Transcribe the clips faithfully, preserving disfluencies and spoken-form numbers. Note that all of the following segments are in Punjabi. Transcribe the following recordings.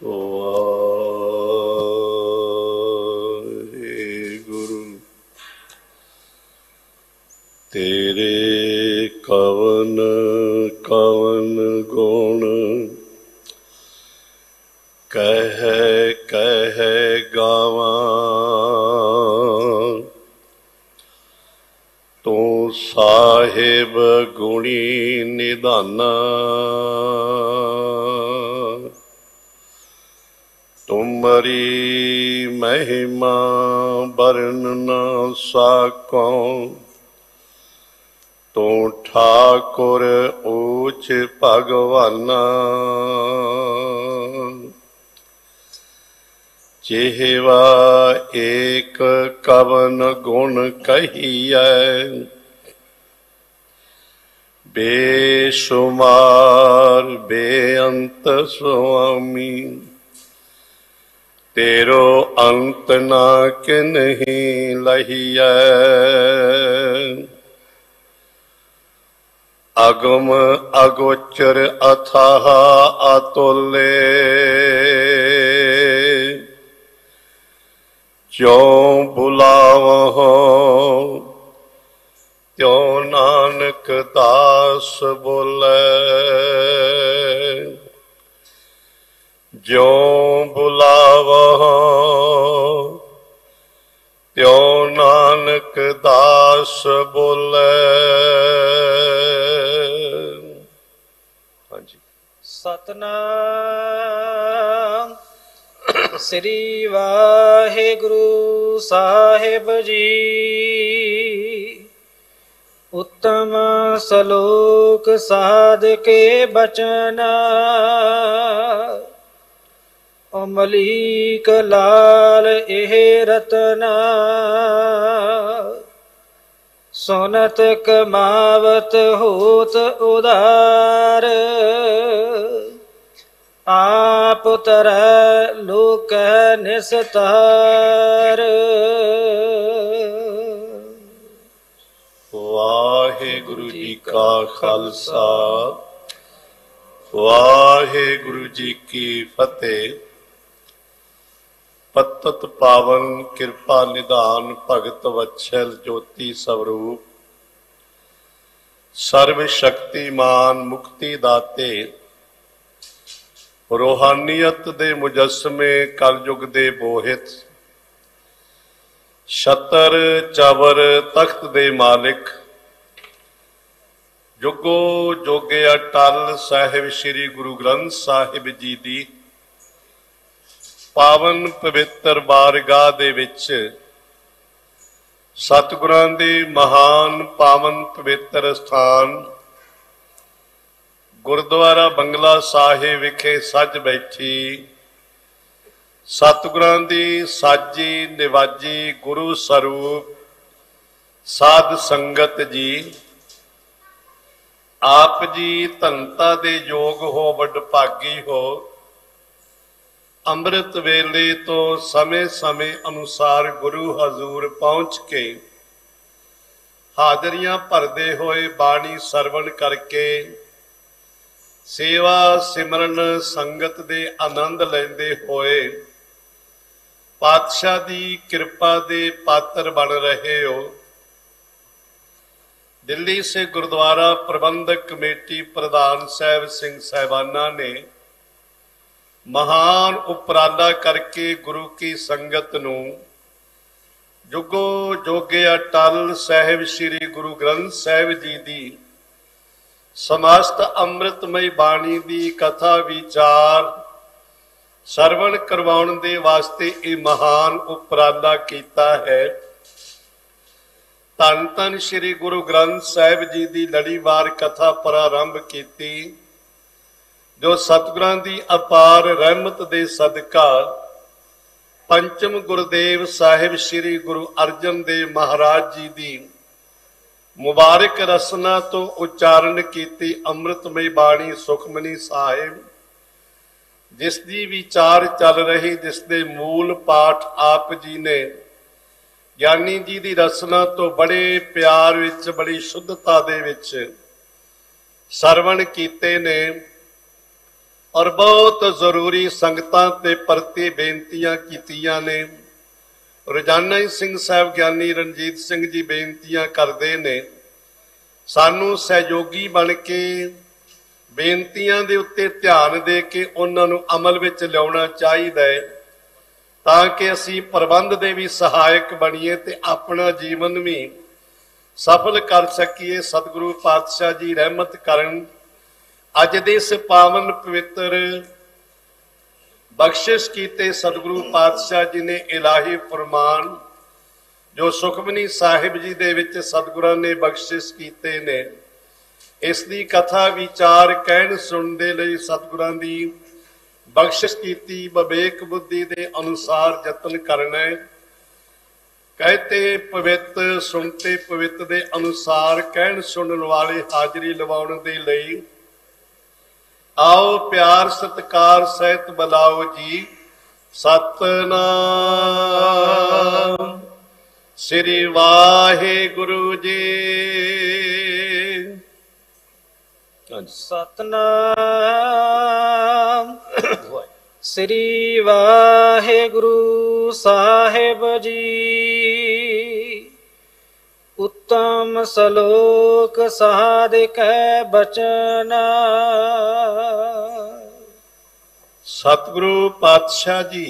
ਵਾਹਿਗੁਰੂ ਤੇਰੇ ਕਵਨ ਕਵਨ ਗੁਣ ਕਹਿ ਕਹਿ ਗਾਵਾਂ, ਤੂੰ ਸਾਹਿਬ ਗੁਣੀ ਨਿਧਾਨਾ। ਤੁਮਰੀ ਮਹਿਮਾ ਵਰਨ ਨਾ ਸਾਕੋਂ, ਤੂੰ ਠਾਕੁਰ ਊਚ ਭਗਵਾਨਾ। ਜਿਹਵਾ ਏਕ ਕਵਨ ਗੁਣ ਕਹੀਐ, ਬੇਸ਼ੁਮਾਰ ਬੇਅੰਤ ਸੁਆਮੀ। ਤੇਰੋ ਅੰਤ ਨਾ ਕਿਨਹੀ ਲਹੀਐ, ਅਗਮ ਅਗੋਚਰ ਅਥਾਹ ਅਤੁਲੇ। ਜਿਉ ਬੁਲਾਵਹੁ ਤਿਉ ਨਾਨਕ ਦਾਸ ਬੋਲੇ। ਜਿਉ ਬੁਲਾਵਹੁ ਤਿਉ ਨਾਨਕ ਦਾਸ ਬੋਲੇ। ਹਾਂਜੀ। ਸਤਨਾਮ ਸ੍ਰੀ ਵਾਹਿਗੁਰੂ ਸਾਹਿਬ ਜੀ। ਉੱਤਮ ਸਲੋਕ ਸਾਧ ਕੇ ਬਚਨਾ, ਅਮਲੀਕ ਲਾਲ ਇਹ ਰਤਨਾ। ਸੁਨਤ ਕਮਾਵਤ ਹੋਤ ਉਦਾਰ, ਆਪ ਤਰੈ ਲੋਕ ਨਿਸਤਾਰ। ਵਾਹਿਗੁਰੂ ਜੀ ਕਾ ਖਾਲਸਾ, ਵਾਹਿਗੁਰੂ ਜੀ ਕੀ ਫਤਿਹ। ਪਤਤ ਪਾਵਨ ਕਿਰਪਾ ਨਿਧਾਨ ਭਗਤ ਵਛਲ ਜੋਤੀ ਸਵਰੂਪ, ਸਰਵ ਸ਼ਕਤੀਮਾਨ ਮੁਕਤੀ ਦਾਤੇ, ਰੂਹਾਨੀਅਤ ਦੇ ਮੁਜੱਸਮੇ ਕਲਯੁਗ ਦੇ ਬੋਹਿਤ, ਛਤਰ ਚਵਰ ਤਖਤ ਦੇ ਮਾਲਿਕ, ਜੁਗੋ ਜੋਗੇ ਅਟਲ ਸਾਹਿਬ ਸ੍ਰੀ ਗੁਰੂ ਗ੍ਰੰਥ ਸਾਹਿਬ ਜੀ ਦੀ ਪਾਵਨ ਪਵਿੱਤਰ ਬਾਰਗਾਹ ਦੇ ਵਿੱਚ ਸਤਿਗੁਰਾਂ ਦੇ ਮਹਾਨ ਪਾਵਨ ਪਵਿੱਤਰ ਸਥਾਨ ਗੁਰਦੁਆਰਾ ਬੰਗਲਾ ਸਾਹਿਬ ਵਿਖੇ ਸੱਜ ਬੈਠੀ ਸਤਿਗੁਰਾਂ ਦੀ ਸਾਜੀ ਨਿਵਾਜੀ ਗੁਰੂ ਸਰੂਪ ਸਾਧ ਸੰਗਤ ਜੀ, ਆਪ ਜੀ ਧੰਤਾ ਦੇ ਯੋਗ ਹੋ, ਵਡਭਾਗੀ ਹੋ। ਅੰਮ੍ਰਿਤ ਵੇਲੇ ਤੋਂ ਸਮੇਂ ਸਮੇਂ ਅਨੁਸਾਰ ਗੁਰੂ ਹਜ਼ੂਰ ਪਹੁੰਚ ਕੇ ਹਾਜ਼ਰੀਆਂ ਭਰਦੇ ਹੋਏ ਬਾਣੀ ਸਰਵਣ ਕਰਕੇ ਸੇਵਾ ਸਿਮਰਨ ਸੰਗਤ ਦੇ ਆਨੰਦ ਲੈਂਦੇ ਹੋਏ ਪਾਤਸ਼ਾਹ ਦੀ ਕਿਰਪਾ ਦੇ ਪਾਤਰ ਬਣ ਰਹੇ ਹੋ। ਦਿੱਲੀ ਸੇ ਗੁਰਦੁਆਰਾ ਪ੍ਰਬੰਧਕ ਕਮੇਟੀ ਪ੍ਰਧਾਨ ਸਾਹਿਬ ਸਿੰਘ ਸਾਹਿਬਾਨਾਂ ਨੇ ਮਹਾਨ ਉਪਰਾਲਾ ਕਰਕੇ ਗੁਰੂ ਕੀ ਸੰਗਤ ਨੂੰ ਜੁਗੋ ਜੋਗੇ ਅਟਲ ਸਾਹਿਬ ਸ੍ਰੀ ਗੁਰੂ ਗ੍ਰੰਥ ਸਾਹਿਬ ਜੀ ਦੀ ਸਮਸਤ ਅੰਮ੍ਰਿਤਮਈ ਬਾਣੀ ਦੀ ਕਥਾ ਵਿਚਾਰ ਸਰਵਣ ਕਰਵਾਉਣ ਦੇ ਵਾਸਤੇ ਇਹ ਮਹਾਨ ਉਪਰਾਲਾ ਕੀਤਾ ਹੈ। ਧੰਨ ਧੰਨ ਸ੍ਰੀ ਗੁਰੂ ਗ੍ਰੰਥ ਸਾਹਿਬ ਜੀ ਦੀ ਲੜੀਵਾਰ ਕਥਾ ਪ੍ਰਾਰੰਭ ਕੀਤੀ, ਜੋ ਸਤਿਗੁਰਾਂ ਦੀ ਅਪਾਰ ਰਹਿਮਤ ਦੇ ਸਦਕਾ ਪੰਚਮ ਗੁਰਦੇਵ ਸਾਹਿਬ ਸ੍ਰੀ ਗੁਰੂ ਅਰਜਨ ਦੇਵ ਮਹਾਰਾਜ ਜੀ ਦੀ ਮੁਬਾਰਕ ਰਸਨਾ ਤੋਂ ਉਚਾਰਨ ਕੀਤੀ ਅੰਮ੍ਰਿਤਮਈ ਬਾਣੀ ਸੁਖਮਨੀ ਸਾਹਿਬ, ਜਿਸ ਦੀ ਵਿਚਾਰ ਚੱਲ ਰਹੀ, ਜਿਸ ਦੇ ਮੂਲ ਪਾਠ ਆਪ ਜੀ ਨੇ ਗਿਆਨੀ ਜੀ ਦੀ ਰਸਨਾ ਤੋਂ ਬੜੇ ਪਿਆਰ ਵਿੱਚ, ਬੜੀ ਸ਼ੁੱਧਤਾ ਦੇ ਵਿੱਚ ਸਰਵਣ ਕੀਤੇ ਨੇ। और बहुत जरूरी संगतां ते प्रति बेनतियां कीतियां ने। रोजाना ही सिंह साहब ज्ञानी रणजीत सिंह जी बेनतियां करते ने, सानू सहयोगी बन के बेनतियां दे उत्ते ध्यान दे के उन्हां नू अमल विच लियाउणा चाहीदा है, ताकि असीं प्रबंध दे भी सहायक बणीए ते अपना जीवन भी सफल कर सकीए। सतगुरु पातशाह जी रहमत करन। अज दे इस पावन पवित्र बख्शिश कीते सतगुरु पातशाह जी ने इलाही फरमान जो सुखमनी साहिब जी दे विच सतगुरां ने बख्शिश कीते ने, इसकी कथा विचार कहन सुनने लई सतगुरां दी बख्शिश कीती। विवेक बुद्धि दे अनुसार जतन करना है। कहते पवित्र सुनते पवित्र दे अनुसार कहन सुनन वाले हाजरी लवाउण दे लई आओ प्यार सत्कार सहित बुलाओ जी। सतनाम श्री वाहिगुरु जी। सतनाम श्री वाहिगुरु साहिब जी। उत्तम सलोक साधिक बचना। सतगुरु पातशाह जी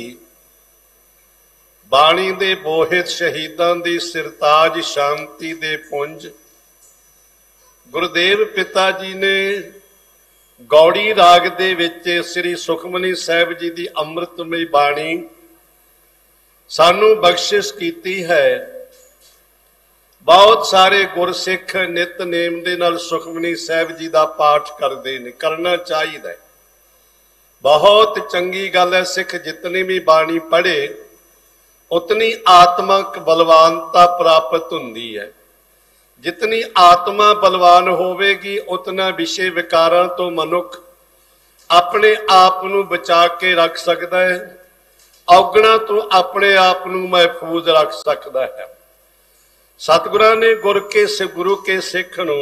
बाणी दे बोहित शहीदां दी सिरताज शांति दे पुंज गुरुदेव पिता जी ने गौड़ी राग दे विच श्री सुखमनी साहिब जी दी अमृतमई बाणी सानू बख्शिश कीती है। बहुत सारे गुरसिख नितनेम दे नाल सुखमनी साहिब जी दा पाठ करते हैं, करना चाहिए। बहुत चंगी गल है। सिख जितनी भी बाणी पढ़े उतनी आत्मक बलवानता प्राप्त हुंदी है। जितनी आत्मा बलवान होवेगी उतना विषय विकारां तो मनुख अपने आप नू बचा के रख सकता है, औगणा तो अपने आप नू महफूज रख सकता है। सतगुरां ने गुर के गुरु के सिख नू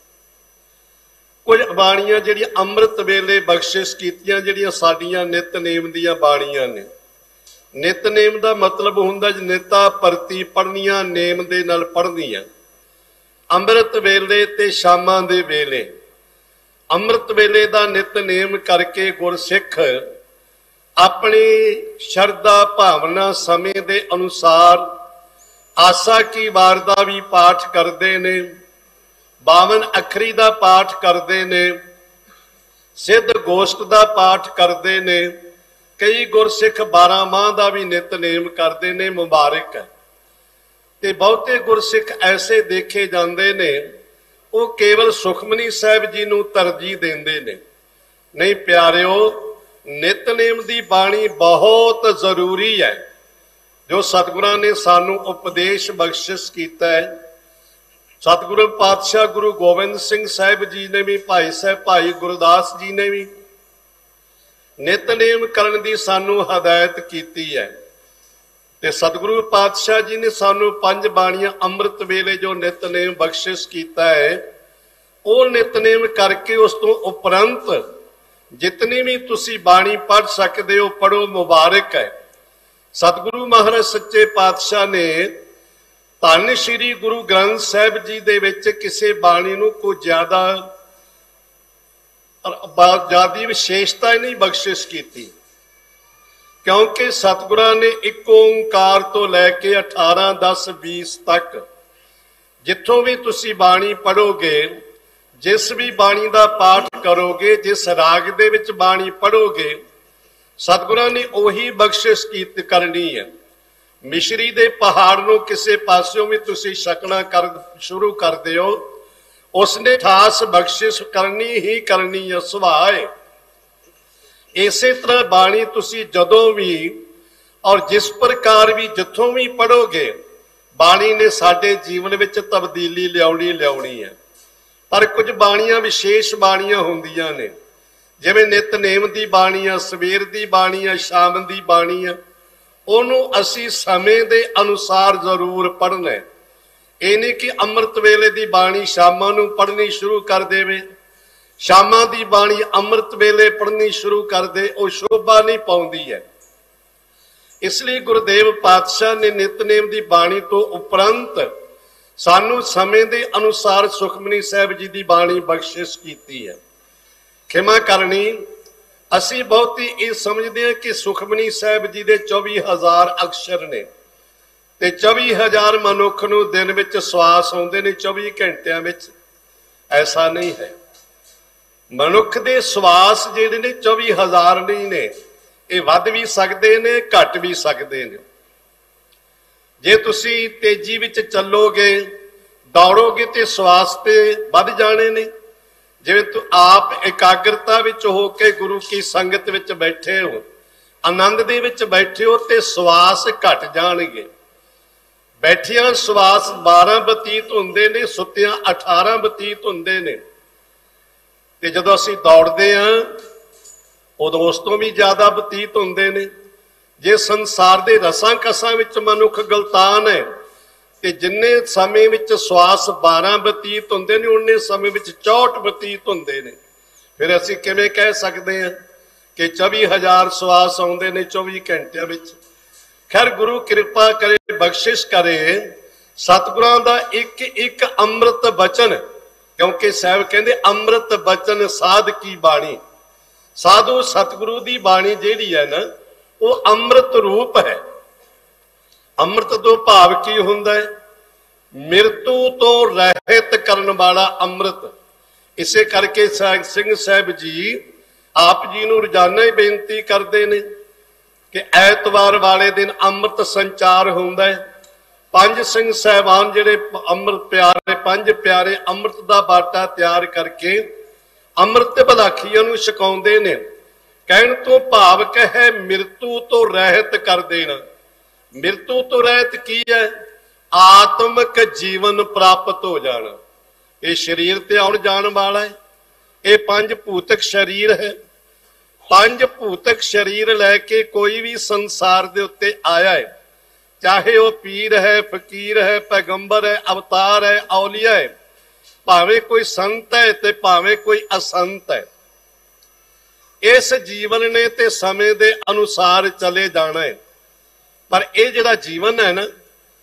कुछ बाणियां जिहड़ियां अमृत वेले बख्शिश कीतियां, जिहड़ियां साडियां नितनेम दीयां बाणियां ने। नितनेम दा मतलब हुंदा निता परती पढ़नियां, नेम दे नाल पढ़नियां। अमृत वेले ते शामां दे वेले अमृत वेले दा नितनेम करके गुरसिख अपनी शरदा भावना समय दे अनुसार आसा की वार दा भी पाठ करते ने, बावन अखरी दा पाठ करते ने, सिद्ध गोश्त दा पाठ करते ने। कई गुरसिख बारह माह का भी नितनेम करते ने, मुबारक है। ते बहुते गुरसिख ऐसे देखे जाते ने वो केवल सुखमनी साहिब जी नू तरजीह देंदे ने। नहीं प्यारिओ, नितनेम दी बाणी बहुत जरूरी है जो सतगुरां ने सानू उपदेश बख्शिश किया है। सतगुरु पातशाह गुरु गोबिंद सिंह साहिब जी ने भी, भाई साहब भाई गुरदास जी ने भी नितनेम करन दी सानू हदायत की है। ते सतगुरु पातशाह जी ने सानू पंज बाणियां अमृत वेले जो नितनेम बख्शिश किया है, वो नितनेम करके उस तो उपरंत जितनी भी तुसी बाणी पढ़ सकते हो पढ़ो, मुबारक है। सतगुरु महाराज सच्चे पातशाह ने धन श्री गुरु ग्रंथ साहिब जी दे विच किसी बाणी नूं कोई ज्यादा ज्यादा विशेषता नहीं बख्शिश की, क्योंकि सतगुरां ने एक ओंकार तो लैके अठारह दस बीस तक जिथों भी तुसी बाणी पढ़ोगे, जिस भी बाणी का पाठ करोगे, जिस राग दे विच बाणी पढ़ोगे, सतगुरां ने उही बख्शिश कीत करनी है। मिश्री दे पहाड़ नूं किसी पास्यों भी तुसी छकना कर शुरू कर दिओ, उसने खास बख्शिश करनी ही करनी है, सुभाव है। इसे तरह बाणी तुसी जदों भी और जिस प्रकार भी जिथों भी पढ़ोगे, बाणी ने साडे जीवन विच तब्दीली लियाउणी लियाउणी है। पर कुछ बाणियां विशेष बाणियां हुंदियां ने, जिवें नितनेम दी बाणी आ, सवेर दी बाणी आ, शाम दी बाणी आ, ਉਹਨੂੰ ਅਸੀਂ ਸਮੇਂ ਦੇ ਅਨੁਸਾਰ ਜ਼ਰੂਰ ਪੜ੍ਹਨਾ ਹੈ। ਇਹ ਨਹੀਂ ਕਿ ਅੰਮ੍ਰਿਤ ਵੇਲੇ ਦੀ ਬਾਣੀ ਸ਼ਾਮਾਂ ਨੂੰ ਪੜ੍ਹਨੀ ਸ਼ੁਰੂ ਕਰ ਦੇਵੇ ਸ਼ਾਮਾਂ ਦੀ ਬਾਣੀ ਅੰਮ੍ਰਿਤ ਵੇਲੇ ਪੜ੍ਹਨੀ ਸ਼ੁਰੂ ਕਰਦੇ ਉਹ ਸ਼ੋਭਾ ਨਹੀਂ ਪਾਉਂਦੀ ਹੈ। ਇਸ ਲਈ ਗੁਰਦੇਵ ਪਾਤਸ਼ਾਹ ਨੇ ਨਿਤਨੇਮ ਦੀ ਬਾਣੀ ਤੋਂ ਉਪਰੰਤ ਸਾਨੂੰ ਸਮੇਂ ਦੇ ਅਨੁਸਾਰ ਸੁਖਮਨੀ ਸਾਹਿਬ ਜੀ ਦੀ ਬਾਣੀ ਬਖਸ਼ਿਸ਼ ਕੀਤੀ ਹੈ। ਖਿਮਾ ਕਰਨੀ, ਅਸੀਂ ਬਹੁਤੀ ਇਹ ਸਮਝਦੇ ਹਾਂ ਕਿ ਸੁਖਮਨੀ ਸਾਹਿਬ ਜੀ ਦੇ ਚੌਵੀ ਹਜ਼ਾਰ ਅਕਸ਼ਰ ਨੇ ਤੇ ਚੌਵੀ ਹਜ਼ਾਰ ਮਨੁੱਖ ਨੂੰ ਦਿਨ ਵਿੱਚ ਸਵਾਸ ਆਉਂਦੇ ਨੇ ਚੌਵੀ ਘੰਟਿਆਂ ਵਿੱਚ। ਐਸਾ ਨਹੀਂ ਹੈ। ਮਨੁੱਖ ਦੇ ਸਵਾਸ ਜਿਹੜੇ ਨੇ ਚੌਵੀ ਹਜ਼ਾਰ ਨਹੀਂ ਨੇ, ਇਹ ਵੱਧ ਵੀ ਸਕਦੇ ਨੇ, ਘਟ ਵੀ ਸਕਦੇ ਨੇ। ਜੇ ਤੁਸੀਂ ਤੇਜ਼ੀ ਵਿੱਚ ਚੱਲੋਗੇ, ਦੌੜੋਗੇ ਤੇ ਸਵਾਸ ਤੇ ਵੱਧ ਜਾਣੇ ਨੇ। ਜਿਵੇਂ ਤੂੰ ਆਪ ਇਕਾਗਰਤਾ ਵਿੱਚ ਹੋ ਕੇ ਗੁਰੂ ਕੀ ਸੰਗਤ ਵਿੱਚ ਬੈਠੇ ਹੋ, ਆਨੰਦ ਦੇ ਵਿੱਚ ਬੈਠੇ ਹੋ ਤੇ ਸਵਾਸ ਘਟ ਜਾਣਗੇ। ਬੈਠਿਆਂ ਸਵਾਸ ਬਾਰਾਂ ਬਤੀਤ ਹੁੰਦੇ ਨੇ, ਸੁੱਤਿਆਂ ਅਠਾਰਾਂ ਬਤੀਤ ਹੁੰਦੇ ਨੇ। ਤੇ ਜਦੋਂ ਅਸੀਂ ਦੌੜਦੇ ਹਾਂ ਉਦੋਂ ਉਸ ਤੋਂ ਵੀ ਜ਼ਿਆਦਾ ਬਤੀਤ ਹੁੰਦੇ ਨੇ। ਜੇ ਸੰਸਾਰ ਦੇ ਰਸਾਂ ਕਸਾਂ ਵਿੱਚ ਮਨੁੱਖ ਗਲਤਾਨ ਹੈ ਤੇ ਜਿੰਨੇ ਸਮੇਂ ਵਿੱਚ ਸਵਾਸ ਬਾਰਾਂ ਬਤੀਤ ਹੁੰਦੇ ਨੇ, ਉਨੇ ਸਮੇਂ ਵਿੱਚ ਚੌਂਹਠ ਬਤੀਤ ਹੁੰਦੇ ਨੇ। ਫਿਰ ਅਸੀਂ ਕਿਵੇਂ ਕਹਿ ਸਕਦੇ ਹਾਂ ਕਿ ਚੌਵੀ ਹਜ਼ਾਰ ਸਵਾਸ ਆਉਂਦੇ ਨੇ ਚੌਵੀ ਘੰਟਿਆਂ ਵਿੱਚ? ਖੈਰ, ਗੁਰੂ ਕਿਰਪਾ ਕਰੇ, ਬਖਸ਼ਿਸ਼ ਕਰੇ। ਸਤਿਗੁਰਾਂ ਦਾ ਇੱਕ ਇੱਕ ਅੰਮ੍ਰਿਤ ਬਚਨ, ਕਿਉਂਕਿ ਸਾਹਿਬ ਕਹਿੰਦੇ ਅੰਮ੍ਰਿਤ ਬਚਨ ਸਾਧ ਕੀ ਬਾਣੀ। ਸਾਧੂ ਸਤਿਗੁਰੂ ਦੀ ਬਾਣੀ ਜਿਹੜੀ ਹੈ ਨਾ, ਉਹ ਅੰਮ੍ਰਿਤ ਰੂਪ ਹੈ। ਅੰਮ੍ਰਿਤ ਤੋਂ ਭਾਵ ਕੀ ਹੁੰਦਾ ਹੈ? ਮਿਰਤੂ ਤੋਂ ਰਹਿਤ ਕਰਨ ਵਾਲਾ ਅੰਮ੍ਰਿਤ। ਇਸੇ ਕਰਕੇ ਸਿੰਘ ਸਾਹਿਬ ਜੀ ਆਪ ਜੀ ਨੂੰ ਰੋਜ਼ਾਨਾ ਹੀ ਬੇਨਤੀ ਕਰਦੇ ਨੇ ਕਿ ਐਤਵਾਰ ਵਾਲੇ ਦਿਨ ਅੰਮ੍ਰਿਤ ਸੰਚਾਰ ਹੁੰਦਾ ਹੈ। ਪੰਜ ਸਿੰਘ ਸਾਹਿਬਾਨ ਜਿਹੜੇ ਅੰਮ੍ਰਿਤ ਪਿਆਰੇ, ਪੰਜ ਪਿਆਰੇ ਅੰਮ੍ਰਿਤ ਦਾ ਬਾਟਾ ਤਿਆਰ ਕਰਕੇ ਅੰਮ੍ਰਿਤ ਬਲਾਖੀਆਂ ਨੂੰ ਛਕਾਉਂਦੇ ਨੇ। ਕਹਿਣ ਤੋਂ ਭਾਵ ਹੈ ਮਿਰਤੂ ਤੋਂ ਰਹਿਤ ਕਰ ਦੇਣਾ। ਮਿਰਤੂ ਤੋਂ ਰਹਿਤ ਕੀ ਹੈ? ਆਤਮਿਕ ਜੀਵਨ ਪ੍ਰਾਪਤ ਹੋ ਜਾਣਾ। ਇਹ ਸਰੀਰ ਤੇ ਆਉਣ ਜਾਣ ਵਾਲਾ ਹੈ। ਇਹ ਪੰਜ ਭੂਤਕ ਸਰੀਰ ਹੈ। ਪੰਜ ਭੂਤਕ ਸਰੀਰ ਲੈ ਕੇ ਕੋਈ ਵੀ ਸੰਸਾਰ ਦੇ ਉੱਤੇ ਆਇਆ ਹੈ, ਚਾਹੇ ਉਹ ਪੀਰ ਹੈ, ਫਕੀਰ ਹੈ, ਪੈਗੰਬਰ ਹੈ, ਅਵਤਾਰ ਹੈ, ਔਲੀਆ ਹੈ, ਭਾਵੇਂ ਕੋਈ ਸੰਤ ਹੈ ਤੇ ਭਾਵੇਂ ਕੋਈ ਅਸੰਤ ਹੈ। ਇਸ ਜੀਵਨ ਨੇ ਤੇ ਸਮੇਂ ਦੇ ਅਨੁਸਾਰ ਚਲੇ ਜਾਣਾ ਹੈ। ਪਰ ਇਹ ਜਿਹੜਾ ਜੀਵਨ ਹੈ ਨਾ,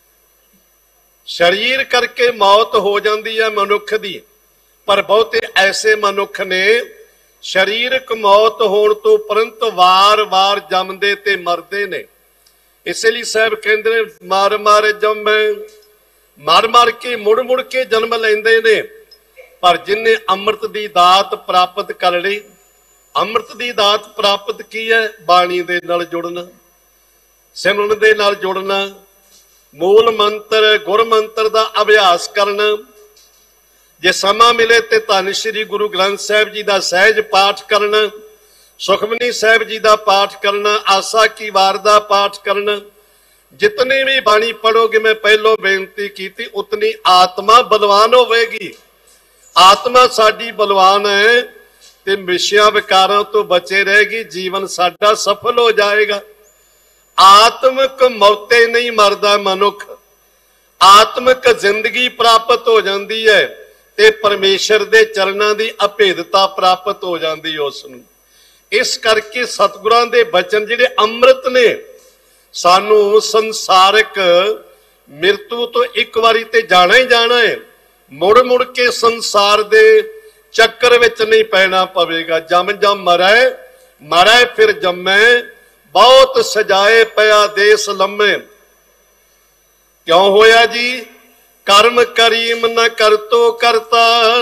ਸਰੀਰ ਕਰਕੇ ਮੌਤ ਹੋ ਜਾਂਦੀ ਹੈ ਮਨੁੱਖ ਦੀ। ਪਰ ਬਹੁਤੇ ਐਸੇ ਮਨੁੱਖ ਨੇ ਸਰੀਰਕ ਮੌਤ ਹੋਣ ਤੋਂ ਉਪਰੰਤ ਵਾਰ-ਵਾਰ ਜੰਮਦੇ ਤੇ ਮਰਦੇ ਨੇ। ਇਸੇ ਲਈ ਸਾਹਿਬ ਕਹਿੰਦੇ ਨੇ ਮਾਰ ਮਾਰ ਜੰਮੇ, ਮਰ ਮਰ ਕੇ ਮੁੜ ਮੁੜ ਕੇ ਜਨਮ ਲੈਂਦੇ ਨੇ। ਪਰ ਜਿਨਨੇ ਅੰਮ੍ਰਿਤ ਦੀ ਦਾਤ ਪ੍ਰਾਪਤ ਕਰ ਲਈ, ਅੰਮ੍ਰਿਤ ਦੀ ਦਾਤ ਪ੍ਰਾਪਤ ਕੀ ਹੈ? ਬਾਣੀ ਦੇ ਨਾਲ ਜੁੜਨਾ, ਸਿਮਰਨ ਦੇ ਨਾਲ ਜੁੜਨਾ, ਮੂਲ ਮੰਤਰ ਗੁਰ ਮੰਤਰ ਦਾ ਅਭਿਆਸ ਕਰਨਾ। ਜੇ ਸਮਾਂ ਮਿਲੇ ਤੇ ਧੰਨ ਸ਼੍ਰੀ ਗੁਰੂ ਗ੍ਰੰਥ ਸਾਹਿਬ ਜੀ ਦਾ ਸਹਿਜ ਪਾਠ ਕਰਨਾ, ਸੁਖਮਨੀ ਸਾਹਿਬ ਜੀ ਦਾ ਪਾਠ ਕਰਨਾ, ਆਸਾ ਕੀ ਵਾਰ ਦਾ ਪਾਠ ਕਰਨਾ। ਜਿਤਨੀ ਵੀ ਬਾਣੀ ਪੜੋਗੇ, ਮੈਂ ਪਹਿਲੋਂ ਬੇਨਤੀ ਕੀਤੀ, ਉਤਨੀ ਆਤਮਾ ਬਲਵਾਨ ਹੋਵੇਗੀ। ਆਤਮਾ ਸਾਡੀ ਬਲਵਾਨ ਹੈ ਤੇ ਵਿਸ਼ਿਆਂ ਵਿਕਾਰਾਂ ਤੋਂ ਬਚੇ ਰਹੇਗੀ। ਜੀਵਨ ਸਾਡਾ ਸਫਲ ਹੋ ਜਾਏਗਾ। ਆਤਮਿਕ ਮੌਤੇ ਨਹੀਂ ਮਰਦਾ ਮਨੁੱਖ, ਆਤਮਿਕ ਜ਼ਿੰਦਗੀ ਪ੍ਰਾਪਤ ਹੋ ਜਾਂਦੀ ਹੈ ਤੇ ਪਰਮੇਸ਼ਰ ਦੇ ਚਰਨਾਂ ਦੀ ਅਭੇਦਤਾ ਪ੍ਰਾਪਤ ਹੋ ਜਾਂਦੀ ਉਸ ਨੂੰ। ਇਸ ਕਰਕੇ ਸਤਿਗੁਰਾਂ ਦੇ ਬਚਨ ਜਿਹੜੇ ਅੰਮ੍ਰਿਤ ਨੇ, ਸਾਨੂੰ ਸੰਸਾਰਿਕ ਮਿਰਤੂ ਤੋਂ ਇੱਕ ਵਾਰੀ ਤੇ ਜਾਣਾ ਹੀ ਜਾਣਾ ਹੈ। ਮੁੜ ਮੁੜ ਕੇ ਸੰਸਾਰ ਦੇ ਚੱਕਰ ਵਿੱਚ ਨਹੀਂ ਪੈਣਾ ਪਵੇਗਾ। ਜਮ ਜਮ ਮਰੈ, ਮਰੈ ਫਿਰ ਜੰਮੈ, ਬਹੁਤ ਸਜਾਏ ਪਿਆ ਦੇਸ ਲੰਮੇ। ਕਿਉਂ ਹੋਇਆ ਜੀ? ਕਰਮ ਕਰੀਮ ਨ ਕਰਤੋ ਕਰਤਾ।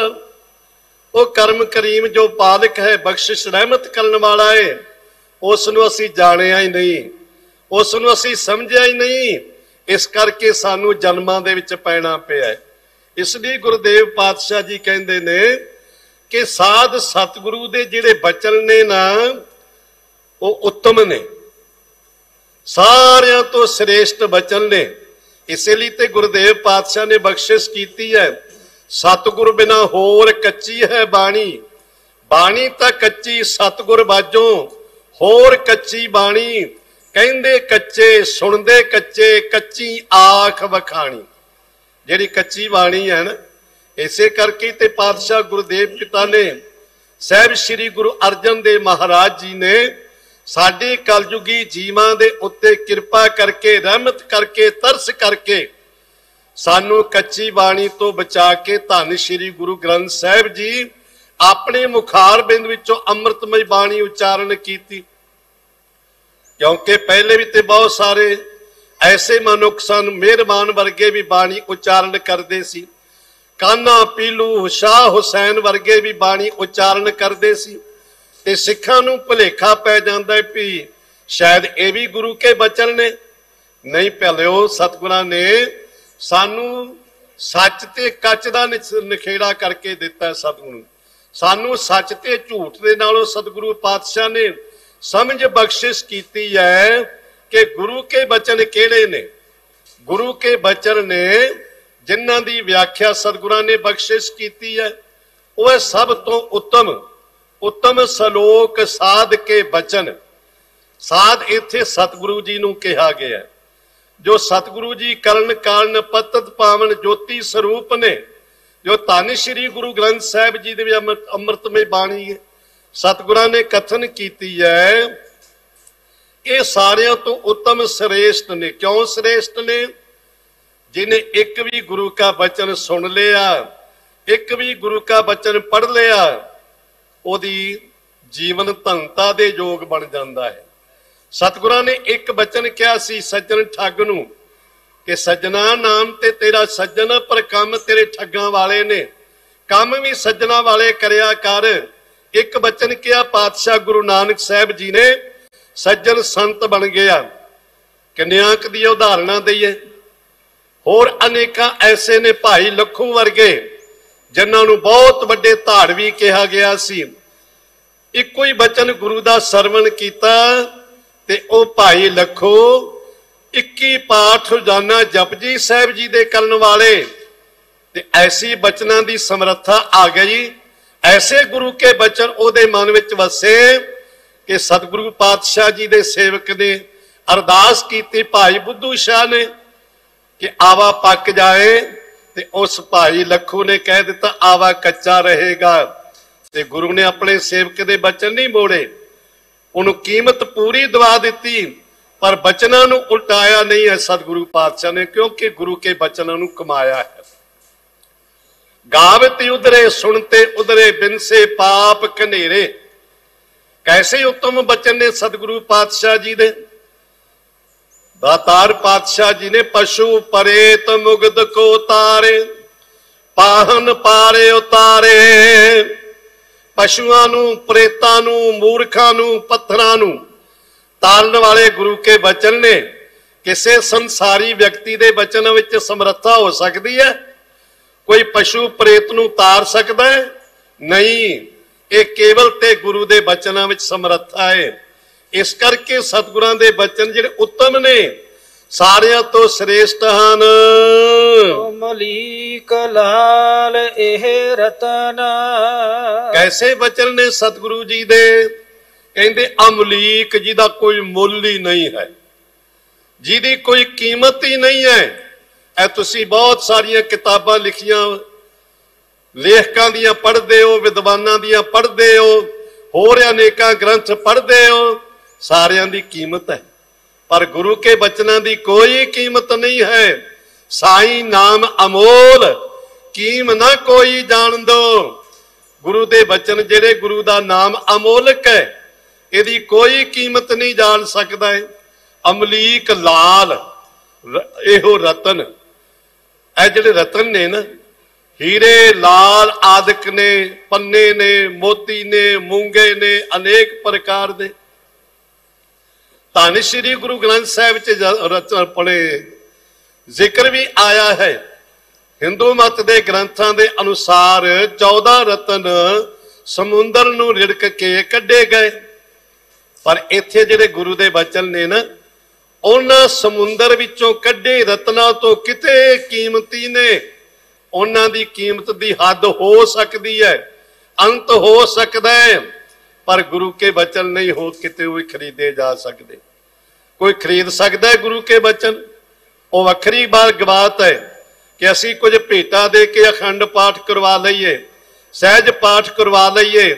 ਉਹ ਕਰਮ ਕਰੀਮ ਜੋ ਪਾਲਕ ਹੈ, ਬਖਸ਼ਿਸ਼ ਰਹਿਮਤ ਕਰਨ ਵਾਲਾ ਹੈ, ਉਸ ਨੂੰ ਅਸੀਂ ਜਾਣਿਆ ਹੀ ਨਹੀਂ, ਉਸ ਨੂੰ ਅਸੀਂ ਸਮਝਿਆ ਹੀ ਨਹੀਂ। ਇਸ ਕਰਕੇ ਸਾਨੂੰ ਜਨਮਾਂ ਦੇ ਵਿੱਚ ਪੈਣਾ ਪਿਆ। ਇਸ ਲਈ ਗੁਰਦੇਵ ਪਾਤਸ਼ਾਹ ਜੀ ਕਹਿੰਦੇ ਨੇ ਕਿ ਸਾਧ ਸਤਿਗੁਰੂ ਦੇ ਜਿਹੜੇ ਬਚਨ ਨੇ ਨਾ, ਉਹ ਉੱਤਮ ਨੇ, ਸਾਰਿਆਂ ਤੋਂ ਸ੍ਰੇਸ਼ਟ ਬਚਨ ਨੇ। ਇਸੇ ਲਈ ਤੇ ਗੁਰਦੇਵ ਪਾਤਸ਼ਾਹ ਨੇ ਬਖਸ਼ਿਸ਼ ਕੀਤੀ ਹੈ, ਸਤਿਗੁਰ ਬਿਨਾ ਹੋਰ ਕੱਚੀ ਹੈ ਬਾਣੀ। ਬਾਣੀ ਤਾਂ ਕੱਚੀ, ਸਤਿਗੁਰ ਬਾਝੋਂ ਹੋਰ ਕੱਚੀ ਬਾਣੀ। ਕਹਿੰਦੇ ਕੱਚੇ ਸੁਣਦੇ ਕੱਚੇ, ਕੱਚੀ ਆਖ ਵਖਾਣੀ। ਜਿਹੜੀ ਕੱਚੀ ਬਾਣੀ ਹੈ ਨਾ, ਇਸੇ ਕਰਕੇ ਤੇ ਪਾਤਸ਼ਾਹ ਗੁਰਦੇਵ ਪਿਤਾ ਨੇ ਸਾਹਿਬ ਸ੍ਰੀ ਗੁਰੂ ਅਰਜਨ ਦੇਵ ਮਹਾਰਾਜ ਜੀ ਨੇ ਸਾਡੇ ਕਲਯੁਗੀ ਜੀਵਾਂ ਦੇ ਉੱਤੇ ਕਿਰਪਾ ਕਰਕੇ, ਰਹਿਮਤ ਕਰਕੇ, ਤਰਸ ਕਰਕੇ ਸਾਨੂੰ ਕੱਚੀ ਬਾਣੀ ਤੋਂ ਬਚਾ ਕੇ ਧੰਨ ਸ੍ਰੀ ਗੁਰੂ ਗ੍ਰੰਥ ਸਾਹਿਬ ਜੀ ਆਪਣੇ ਮੁਖਾਰ ਬਿੰਦ ਵਿੱਚੋਂ ਅੰਮ੍ਰਿਤਮਈ ਬਾਣੀ ਉਚਾਰਨ ਕੀਤੀ। ਕਿਉਂਕਿ ਪਹਿਲੇ ਵੀ ਤੇ ਬਹੁਤ ਸਾਰੇ ਐਸੇ ਮਨੁੱਖ ਸਨ, ਮਿਹਰਬਾਨ ਵਰਗੇ ਵੀ ਬਾਣੀ ਉਚਾਰਨ ਕਰਦੇ ਸੀ। ਕਾਨਾ ਪੀਲੂ, ਸ਼ਾਹ ਹੁਸੈਨ ਵਰਗੇ ਵੀ ਬਾਣੀ ਉਚਾਰਨ ਕਰਦੇ ਸੀ। ਤੇ ਸਿੱਖਾਂ ਨੂੰ ਭੁਲੇਖਾ ਪੈ ਜਾਂਦਾ ਵੀ ਸ਼ਾਇਦ ਇਹ ਵੀ ਗੁਰੂ ਕੇ ਬਚਨ ਨੇ। ਨਹੀਂ ਭਲਿਓ, ਸਤਿਗੁਰਾਂ ਨੇ ਸਾਨੂੰ ਸੱਚ ਤੇ ਕੱਚ ਦਾ ਨਿਖੇੜਾ ਕਰਕੇ ਦਿੱਤਾ। ਸਤਿਗੁਰੂ ਸਾਨੂੰ ਸੱਚ ਤੇ ਝੂਠ ਦੇ ਨਾਲੋਂ ਸਤਿਗੁਰੂ ਪਾਤਸ਼ਾਹ ਨੇ ਸਮਝ ਬਖਸ਼ਿਸ਼ ਕੀਤੀ ਹੈ ਕਿ ਗੁਰੂ ਕੇ ਬਚਨ ਕਿਹੜੇ ਨੇ। ਗੁਰੂ ਕੇ ਬਚਨ ਨੇ ਜਿਨ੍ਹਾਂ ਦੀ ਵਿਆਖਿਆ ਸਤਿਗੁਰਾਂ ਨੇ ਬਖਸ਼ਿਸ਼ ਕੀਤੀ ਹੈ ਉਹ ਹੈ ਸਭ ਤੋਂ ਉੱਤਮ ਉੱਤਮ ਸਲੋਕ ਸਾਧ ਕੇ ਬਚਨ। ਸਾਧ ਇੱਥੇ ਸਤਿਗੁਰੂ ਜੀ ਨੂੰ ਕਿਹਾ ਗਿਆ, ਜੋ ਸਤਿਗੁਰੂ ਜੀ ਕਰਨ ਕਾਰਨ ਪਤਤ ਪਾਵਨ ਜੋਤੀ ਸਰੂਪ ਨੇ, ਜੋ ਧੰਨ ਸ੍ਰੀ ਗੁਰੂ ਗ੍ਰੰਥ ਸਾਹਿਬ ਜੀ ਦੇ ਅੰਮ੍ਰਿਤਮਈ ਬਾਣੀ ਹੈ। ਸਤਿਗੁਰਾਂ ਨੇ ਕਥਨ ਕੀਤੀ ਹੈ ਇਹ ਸਾਰਿਆਂ ਤੋਂ ਉੱਤਮ ਸ੍ਰੇਸ਼ਟ ਨੇ। ਕਿਉਂ ਸ੍ਰੇਸ਼ਟ ਨੇ? ਜਿਹਨੇ ਇੱਕ ਵੀ ਗੁਰੂ ਕਾ ਬਚਨ ਸੁਣ ਲਿਆ, ਇੱਕ ਵੀ ਗੁਰੂ ਕਾ ਬਚਨ ਪੜ੍ਹ ਲਿਆ, ਉਹਦੀ ਜੀਵਨ ਧਨਤਾ ਦੇ ਯੋਗ ਬਣ ਜਾਂਦਾ ਹੈ। ਸਤਿਗੁਰਾਂ ਨੇ ਇੱਕ ਬਚਨ ਕਿਹਾ ਸੀ ਸੱਜਣ ਠੱਗ ਨੂੰ ਕਿ ਸੱਜਣਾ ਨਾਮ ਤੇ ਤੇਰਾ ਸੱਜਣ, ਪਰ ਕੰਮ ਤੇਰੇ ਠੱਗਾਂ ਵਾਲੇ ਨੇ। ਕੰਮ ਵੀ ਸੱਜਣਾ ਵਾਲੇ ਕਰਿਆ ਕਰ। ਇੱਕ ਬਚਨ ਕਿਹਾ ਪਾਤਸ਼ਾਹ ਗੁਰੂ ਨਾਨਕ ਸਾਹਿਬ ਜੀ ਨੇ, ਸੱਜਣ ਸੰਤ ਬਣ ਗਿਆ। ਕਿੰਨਿਆਂ ਕੁ ਦੀਆਂ ਉਦਾਹਰਨਾਂ ਦਈਏ। ਹੋਰ ਅਨੇਕਾਂ ਐਸੇ ਨੇ, ਭਾਈ ਲੱਖੂ ਵਰਗੇ ਜਿਨ੍ਹਾਂ ਨੂੰ ਬਹੁਤ ਵੱਡੇ ਧਾੜਵੀ ਕਿਹਾ ਗਿਆ ਸੀ। ਇੱਕੋ ਹੀ ਬਚਨ ਗੁਰੂ ਦਾ ਸਰਵਣ ਕੀਤਾ ਤੇ ਉਹ ਭਾਈ ਲੱਖੂ ਇੱਕੀ ਪਾਠ ਰੋਜ਼ਾਨਾ ਜਪਜੀ ਸਾਹਿਬ ਜੀ ਦੇ ਕਰਨ ਵਾਲੇ। ਤੇ ਐਸੀ ਬਚਨਾਂ ਦੀ ਸਮਰੱਥਾ ਆ ਗਈ, ਐਸੇ ਗੁਰੂ ਕੇ ਬਚਨ ਉਹਦੇ ਮਨ ਵਿੱਚ ਵਸੇ ਕਿ ਸਤਿਗੁਰੂ ਪਾਤਸ਼ਾਹ ਜੀ ਦੇ ਸੇਵਕ ਨੇ ਅਰਦਾਸ ਕੀਤੀ ਭਾਈ ਬੁੱਧੂ ਸ਼ਾਹ ਨੇ ਕਿ ਆਵਾ ਪੱਕ ਜਾਏ, ਤੇ ਉਸ ਭਾਈ ਲੱਖੂ ਨੇ ਕਹਿ ਦਿੱਤਾ ਆਵਾ ਕੱਚਾ ਰਹੇਗਾ। ਤੇ ਗੁਰੂ ਨੇ ਆਪਣੇ ਸੇਵਕ ਦੇ ਬਚਨ ਨਹੀਂ ਮੋੜੇ, ਉਹਨੂੰ ਕੀਮਤ ਪੂਰੀ ਦਵਾ ਦਿੱਤੀ, ਪਰ ਬਚਨਾਂ ਨੂੰ ਉਲਟਾਇਆ ਨਹੀਂ ਹੈ ਸਤਿਗੁਰੂ ਪਾਤਸ਼ਾਹ ਨੇ, ਕਿਉਂਕਿ ਗੁਰੂ ਕੇ ਬਚਨਾਂ ਨੂੰ ਕਮਾਇਆ ਹੈ। ਗਾਵਤ ਉਧਰੇ ਸੁਣਤੇ ਉਧਰੇ ਬਿਨਸੇ ਪਾਪ ਕਨੇਰੇ। ਕੈਸੇ ਉੱਤਮ ਬਚਨ ਨੇ ਸਤਿਗੁਰੂ ਪਾਤਸ਼ਾਹ ਜੀ ਦੇ। ਦਾਤਾਰ ਪਾਤਸ਼ਾਹ ਜੀ ਨੇ ਪਸ਼ੂ ਪਰੇਤ ਮੁਗਧ ਕੋ ਤਾਰੇ, ਪਾਹਨ ਪਾਰੇ ਉਤਾਰੇ। ਪਸ਼ੂਆਂ ਨੂੰ, ਪ੍ਰੇਤਾਂ ਨੂੰ, ਮੂਰਖਾਂ ਨੂੰ, ਪੱਥਰਾਂ ਨੂੰ ਤਾਰਨ ਵਾਲੇ ਗੁਰੂ ਕੇ ਬਚਨ ਨੇ। ਕਿਸੇ ਸੰਸਾਰੀ ਵਿਅਕਤੀ ਦੇ ਬਚਨ ਵਿੱਚ ਸਮਰੱਥਾ ਹੋ ਸਕਦੀ ਹੈ? ਕੋਈ ਪਸ਼ੂ ਪ੍ਰੇਤ ਨੂੰ ਤਾਰ ਸਕਦਾ ਹੈ? ਨਹੀਂ, ਇਹ ਕੇਵਲ ਤੇ ਗੁਰੂ ਦੇ ਬਚਨਾਂ ਵਿੱਚ ਸਮਰੱਥਾ ਹੈ। ਇਸ ਕਰਕੇ ਸਤਿਗੁਰਾਂ ਦੇ ਬਚਨ ਜਿਹੜੇ ਉੱਤਮ ਨੇ, ਸਾਰਿਆਂ ਤੋਂ ਸ੍ਰੇਸ਼ਟ ਹਨ। ਮਲੀਕ ਲਾਲ ਇਹ ਰਤਨ। ਕੈਸੇ ਬਚਨ ਨੇ ਸਤਿਗੁਰੂ ਜੀ ਦੇ? ਕਹਿੰਦੇ ਅਮਲੀਕ, ਜਿਹਦਾ ਕੋਈ ਮੁੱਲ ਹੀ ਨਹੀਂ ਹੈ, ਜਿਹਦੀ ਕੋਈ ਕੀਮਤ ਹੀ ਨਹੀਂ ਹੈ। ਇਹ ਤੁਸੀਂ ਬਹੁਤ ਸਾਰੀਆਂ ਕਿਤਾਬਾਂ ਲਿਖੀਆਂ ਲੇਖਕਾਂ ਦੀਆਂ ਪੜ੍ਹਦੇ ਹੋ, ਵਿਦਵਾਨਾਂ ਦੀਆਂ ਪੜ੍ਹਦੇ ਹੋ, ਹੋਰ ਅਨੇਕਾਂ ਗ੍ਰੰਥ ਪੜ੍ਹਦੇ ਹੋ, ਸਾਰਿਆਂ ਦੀ ਕੀਮਤ ਹੈ, ਪਰ ਗੁਰੂ ਕੇ ਬਚਨਾਂ ਦੀ ਕੋਈ ਕੀਮਤ ਨਹੀਂ ਹੈ। ਸਾਈਂ ਨਾਮ ਅਮੋਲ ਕੀਮ ਨਾ ਕੋਈ ਜਾਣ ਦੋ। ਗੁਰੂ ਦੇ ਬਚਨ ਜਿਹੜੇ, ਗੁਰੂ ਦਾ ਨਾਮ ਅਮੋਲਕ ਹੈ, ਇਹਦੀ ਕੋਈ ਕੀਮਤ ਨਹੀਂ ਜਾਣ ਸਕਦਾ ਹੈ। ਅਮਲੀਕ ਲਾਲ, ਇਹੋ ਰਤਨ। ਇਹ ਜਿਹੜੇ ਰਤਨ ਨੇ ਨਾ, ਹੀਰੇ ਲਾਲ ਆਦਿਕ ਨੇ, ਪੰਨੇ ਨੇ, ਮੋਤੀ ਨੇ, ਮੂੰਗੇ ਨੇ, ਅਨੇਕ ਪ੍ਰਕਾਰ ਦੇ। ਧੰਨ ਸ੍ਰੀ ਗੁਰੂ ਗ੍ਰੰਥ ਸਾਹਿਬ ਚ ਰਤਨ ਪੜੇ ਜ਼ਿਕਰ ਵੀ ਆਇਆ ਹੈ। ਹਿੰਦੂ ਮਤ ਦੇ ਗ੍ਰੰਥਾਂ ਦੇ ਅਨੁਸਾਰ ਚੌਦਾਂ ਰਤਨ ਸਮੁੰਦਰ ਨੂੰ ਰਿੜਕ ਕੇ ਕੱਢੇ ਗਏ, ਪਰ ਇੱਥੇ ਜਿਹੜੇ ਗੁਰੂ ਦੇ ਬਚਨ ਨੇ ਨਾ, ਉਹਨਾਂ ਸਮੁੰਦਰ ਵਿੱਚੋਂ ਕੱਢੇ ਰਤਨਾਂ ਤੋਂ ਕਿਤੇ ਕੀਮਤੀ ਨੇ। ਉਹਨਾਂ ਦੀ ਕੀਮਤ ਦੀ ਹੱਦ ਹੋ ਸਕਦੀ ਹੈ, ਅੰਤ ਹੋ ਸਕਦਾ ਹੈ, ਪਰ ਗੁਰੂ ਕੇ ਬਚਨ ਨਹੀਂ ਹੋ ਕਿਤੇ ਵੀ ਖਰੀਦੇ ਜਾ ਸਕਦੇ। ਕੋਈ ਖਰੀਦ ਸਕਦਾ ਹੈ ਗੁਰੂ ਕੇ ਬਚਨ? ਉਹ ਵੱਖਰੀ ਬਾਤ ਹੈ ਕਿ ਅਸੀਂ ਕੁਝ ਭੇਟਾ ਦੇ ਕੇ ਅਖੰਡ ਪਾਠ ਕਰਵਾ ਲਈਏ, ਸਹਿਜ ਪਾਠ ਕਰਵਾ ਲਈਏ,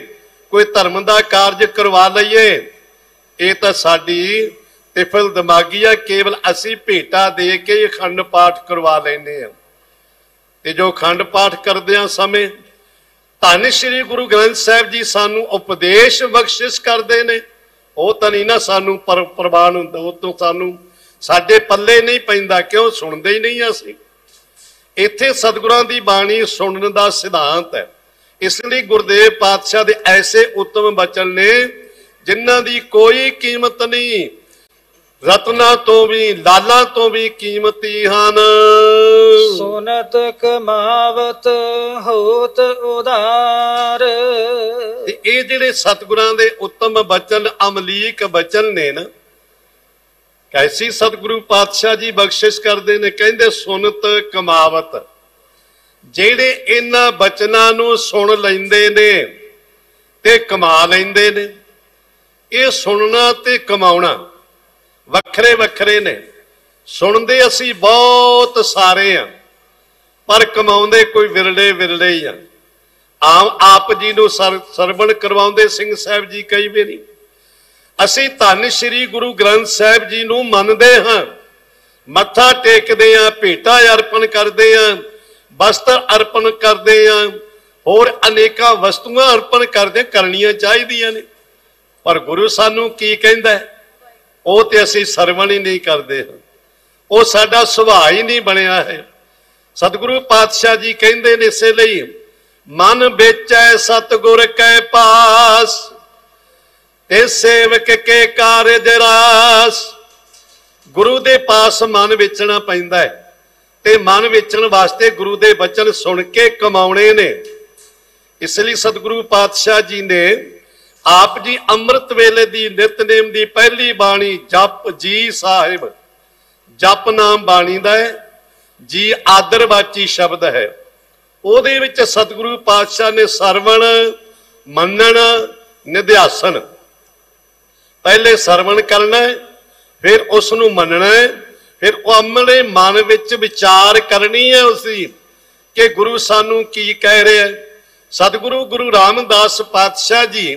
कोई धर्म का कारज करवा लईए, ये तो साडी तिफल दिमागी है। केवल असी भेटा दे के अखंड पाठ करवा लेने हैं। ते जो अखंड पाठ करदे समय धन श्री गुरु ग्रंथ साहिब जी सानू उपदेश बख्शिश करते हैं, वो तो नहीं ना सानू पर प्रवान हुंदा, वो तो सानू साडे पल्ले नहीं पैंदा, क्यों सुनते ही नहीं असी। इत्थे सतगुरां दी बाणी सुनने का सिद्धांत है। इसलिए गुरुदेव पातशाह दे ऐसे उत्तम बचन ने जिन्हां दी कोई कीमत नहीं, रत्ना तो भी लाला तो भी कीमती हन। सुनत कमावत होत उदार। ये जिहड़े सतगुरां दे उत्तम बचन अमलीक बचन ने ना, कैसी सतगुरु पातशाह जी बख्शिश करते ने, कहते सुनत कमावत। जेड़े इन्हां बचनां नूं सुन लैंदे ने ते कमा लैंदे ने। ये सुनना ते कमाउणा वखरे वखरे ने। सुनते असी बहुत सारे हैं, पर कमाउंदे कोई विरले विरले ही हैं। आम आप जी नूं सर सरवण करवाउंदे सिंह साहिब जी कई वारी। असी धन श्री गुरु ग्रंथ साहिब जी नूं मनदे हां, मत्था टेकदे हां, भेटां अर्पण करदे हां, वस्त्र अर्पण करदे हां, होर अनेकां वस्तुआं अर्पण करदे, करनियां चाहीदियां ने। पर गुरु सानू की कहंदा है, वो तो असी सरवण ही नहीं करते, वो साडा सुभाव ही नहीं बनया है। सतगुरु पातशाह जी कहते ने इसे लई मन बेचै सतगुर कै पास, ते सेवक के कारज रास। गुरु दे पास मन बेचना पैंदा है, ते मन बेचण वास्ते गुरु दे बचन सुन के कमाउणे ने। इसलिए सतगुरु पातशाह जी ने आप जी अमृत वेले दी नितनेम दी पहली बाणी जप जी साहिब, जप नाम बाणी दा है, जी आदरवाची शब्द है। ਉਹਦੇ ਵਿੱਚ सतगुरु पातशाह ने सरवण मनन निध्यासन, पहले सरवण करना है, फिर उसनूं मनना है, फिर अपने मन विच विचार करनी है उसकी कि गुरु सानू की कह रहे हैं। सतगुरु गुरु रामदास पातशाह जी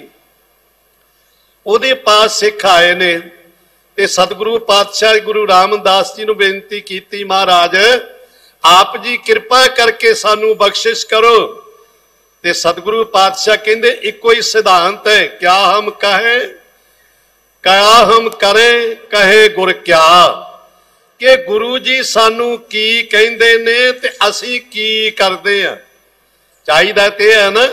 ਉਹਦੇ पास सिख आए ने, ते सतगुरु पातशाह गुरु रामदास जी नूं बेनती की, महाराज आप जी कृपा करके सानू बख्शिश करो। ते सतगुरु पातशाह कहंदे इको ही सिद्धांत है, क्या हम कहे क्या हम करें कहे गुर क्या। कि गुरु जी सानू की कहंदे ने ते असी की करदे आ। चाहिदा ते है ना,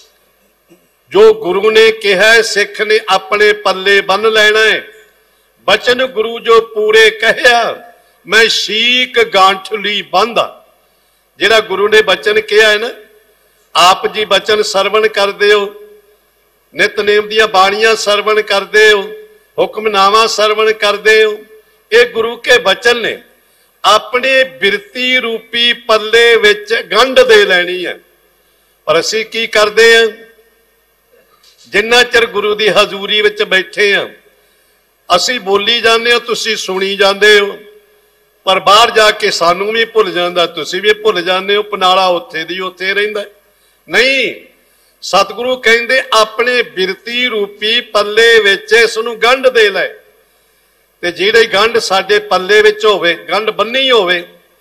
जो गुरु ने कहा सिख ने अपने पल्ले बन लेना है। बचन गुरु जो पूरे कहया मैं शीक गांठली बंधा। जिहड़ा गुरु ने बचन कहा है ना, आप जी बचन सरवण करदे हो, नितनेम दियां बाणियां सरवण करदे हो, हुक्मनामा सरवण करदे हो, ये गुरु के बचन ने। अपने बिरती रूपी पल्ले विच गंढ दे लैनी है। पर असीं की करदे हैं, जिन्ना चिर गुरु की हजूरी विच बैठे हैं असी बोली जाने हो, तुसी सुनी जाते हो, पर बाहर जाके सानू भी भुल जाता, तुसी भी भुल जाते हो। पनाला उत्थे दी उत्थे रहिंदा नहीं। सतगुरु कहंदे अपने बिरती रूपी पल्ले विच इस नूं गंढ दे लै। ते जिहड़ी गंढ साडे पल्ले विच होवे, गंढ बन्नी होवे,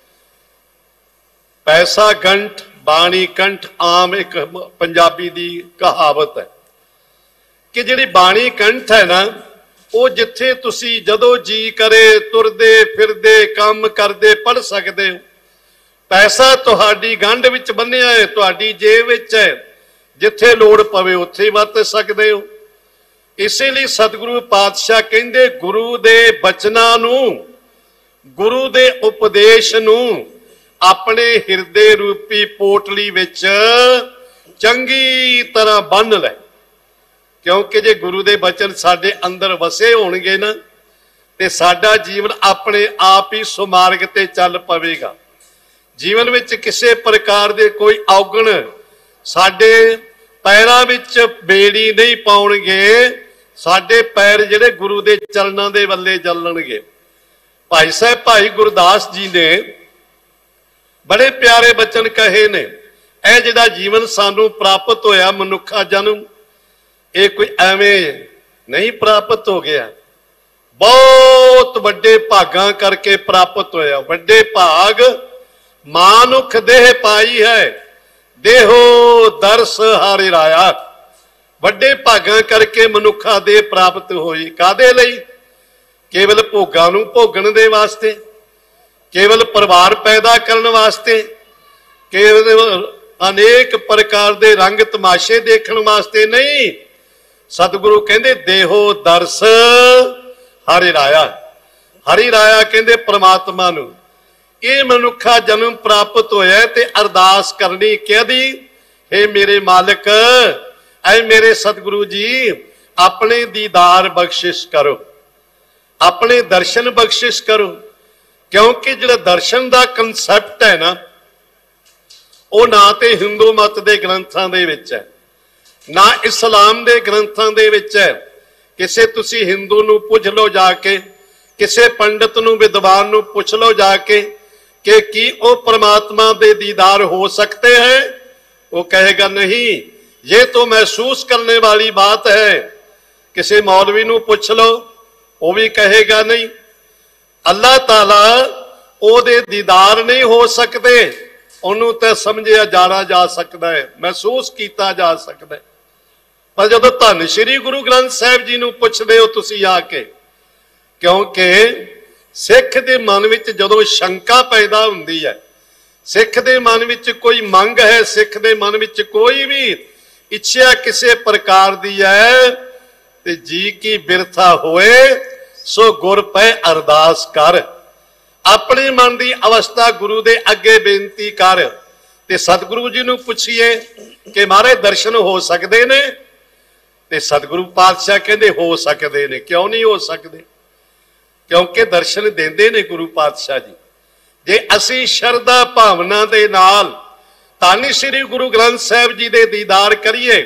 पैसा गंठ बाणी कंठ, आम एक पंजाबी दी कहावत है कि जिहड़ी बाणी कंठ है ना, वो जिथे तुसी जदों जी करे तुरदे फिरदे काम करदे पढ़ सकते हो। पैसा तुहाडी गंढ विच बन्निया है, तुहाडी जेब विच है, जिथे लोड़ पवे उत्थे वरत सकते हो। इसीलिए सतगुरु पातशाह कहंदे गुरु दे बचनां नूं, गुरु दे उपदेश नूं अपने हिरदे रूपी पोटली विच चंगी तरह बन लै। क्योंकि जे गुरु दे बचन साडे अंदर वसे होणगे ना, ते साडा जीवन अपने आप ही सुमार्ग ते चल पवेगा। जीवन विच किसी प्रकार दे कोई औगण साडे पैरां विच बेड़ी नहीं पाउणगे। साडे पैर जिहड़े गुरु दे चरणां दे वल्ले ਚੱਲਣਗੇ। भाई साहब भाई गुरदास जी ने बड़े प्यारे बचन कहे ने, यह जिहड़ा जीवन सानू प्राप्त होया मनुखा जन्म, ਇਹ ਕੋਈ ਐਵੇਂ ਨਹੀਂ ਪ੍ਰਾਪਤ ਹੋ ਗਿਆ, ਬਹੁਤ ਵੱਡੇ ਭਾਗਾਂ ਕਰਕੇ ਪ੍ਰਾਪਤ ਹੋਇਆ। ਵੱਡੇ ਭਾਗ ਮਾਨੁਖ ਦੇਹ ਪਾਈ ਹੈ, ਦੇਹੋ ਦਰਸ ਹਰਿ ਰਾਇਆ। ਵੱਡੇ ਭਾਗਾਂ ਕਰਕੇ ਮਨੁੱਖਾ ਦੇਹ ਪ੍ਰਾਪਤ ਹੋਈ। ਕਾਦੇ ਲਈ? ਕੇਵਲ ਭੋਗਾਂ ਨੂੰ ਭੋਗਣ ਦੇ ਵਾਸਤੇ, ਕੇਵਲ ਪਰਿਵਾਰ ਪੈਦਾ ਕਰਨ ਵਾਸਤੇ, ਕੇਵਲ ਅਨੇਕ ਪ੍ਰਕਾਰ ਦੇ ਰੰਗ ਤਮਾਸ਼ੇ ਦੇਖਣ ਵਾਸਤੇ ਨਹੀਂ। ਸਤਿਗੁਰੂ ਕਹਿੰਦੇ ਦੇਹੋ ਦਰਸ ਹਰਿ ਰਾਇਆ। ਹਰਿ ਰਾਇਆ ਕਹਿੰਦੇ ਪ੍ਰਮਾਤਮਾ ਨੂੰ। ਇਹ ਮਨੁੱਖਾ ਜਨਮ ਪ੍ਰਾਪਤ ਹੋਇਆ ਤੇ ਅਰਦਾਸ ਕਰਨੀ ਕਿਹਦੀ? ਹੇ ਮੇਰੇ ਮਾਲਕ, ਐ ਮੇਰੇ ਸਤਿਗੁਰੂ ਜੀ, ਆਪਣੇ ਦੀਦਾਰ ਬਖਸ਼ਿਸ਼ ਕਰੋ, ਆਪਣੇ ਦਰਸ਼ਨ ਬਖਸ਼ਿਸ਼ ਕਰੋ। ਕਿਉਂਕਿ ਜਿਹੜਾ ਦਰਸ਼ਨ ਦਾ ਕਨਸੈਪਟ ਹੈ ਨਾ, ਉਹ ਨਾ ਤੇ ਹਿੰਦੂ ਮਤ ਦੇ ਗ੍ਰੰਥਾਂ ਦੇ ਵਿੱਚ ਹੈ, ਨਾ ਇਸਲਾਮ ਦੇ ਗ੍ਰੰਥਾਂ ਦੇ ਵਿੱਚ ਹੈ। ਕਿਸੇ ਤੁਸੀਂ ਹਿੰਦੂ ਨੂੰ ਪੁੱਛ ਲਓ ਜਾ ਕੇ, ਕਿਸੇ ਪੰਡਤ ਨੂੰ, ਵਿਦਵਾਨ ਨੂੰ ਪੁੱਛ ਲਓ ਜਾ ਕੇ ਕਿ ਕੀ ਉਹ परमात्मा ਦੇ ਦੀਦਾਰ ਹੋ ਸਕਤੇ ਹੈ? ਉਹ ਕਹੇਗਾ ਨਹੀਂ, ये तो महसूस करने वाली बात है। किसी मौलवी नूं पुछ लो, वो भी कहेगा नहीं। अल्लाह ताला ओदे दीदार नहीं हो सकते, उन्होंने तो समझिया जाना जा सकता है, महसूस किया जा सकता है। पर जो धन श्री गुरु ग्रंथ साहिब जी नूं पुछदे हो तुसीं आके, क्योंकि सिख दे मन विच जदों शंका पैदा हुंदी है, सिख दे मन विच कोई मंग है, सिख दे मन विच कोई भी इच्छा किसी प्रकार दी है, ते जी की बिरथा होए सो गुर पै अरदास कर। अपने मन की अवस्था गुरु दे अगे बेनती कर। ते सतगुरु जी नूं पुछिए कि महाराज दर्शन हो सकते ने? ते सतगुरु पातशाह कहते हो सकते ने। क्यों नहीं हो सकते? क्योंकि दर्शन देंदे ने गुरु पातशाह जी। जे असी शरदा भावना दे नाल धन श्री गुरु ग्रंथ साहिब जी दे दीदार करिए,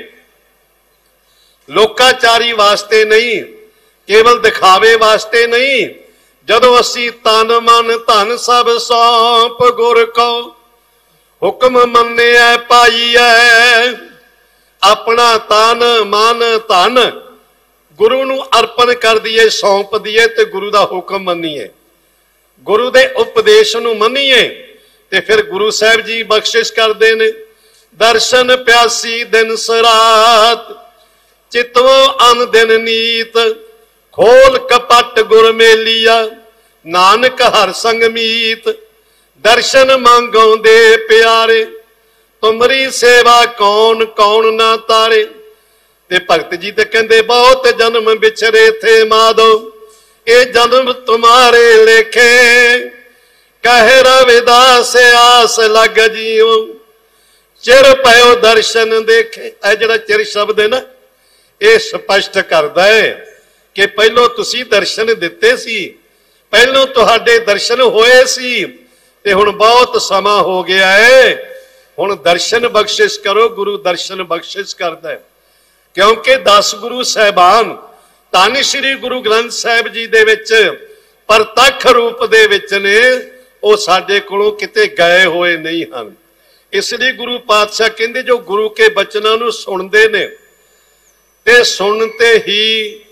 लोकाचारी वास्ते नहीं, केवल दिखावे वास्ते नहीं, जदों असी तन मन धन सब सौंप गुर को हुक्म मन्निया पाईए, अपना तन मन धन गुरु नूं अर्पण कर दिए, सौंप दिए, ते गुरु दा हुक्म मन्नीए, गुरु दे उपदेश नूं मन्नीए, ते फिर गुरु साहिब जी बख्शिश करते ने। दर्शन प्यासी दिन सरात, चितवो अन दिन नीत, खोल कपट गुर मेलिया, नानक हर संग मीत। दर्शन मांगों दे प्यारे, तुमरी सेवा कौन कौन ना तारे। ते भगत जी ते कहंदे बहुत जन्म बिछरे थे माधो, ये जन्म तुम्हारे लेखे, कह रविदास आस लग जियो, चिर पयो दर्शन देखे। ए जिहड़ा चिर शब्द है ना, ये स्पष्ट करदा है कि पहलों तुसी दर्शन दिते सी, पहलों तुहाडे दर्शन होए सी, ते हुण बहुत समा हो गया है, हुण दर्शन बख्शिश करो। गुरु दर्शन बख्शिश करदा है, क्योंकि दस गुरु साहिबान धन श्री गुरु ग्रंथ साहिब जी दे विच प्रतख रूप दे विच ने, वो साडे कोलों किते गए हुए नहीं हैं। इसलिए गुरु पातशाह कहते जो गुरु के बचनों नूं सुनते ने ते सुनते ही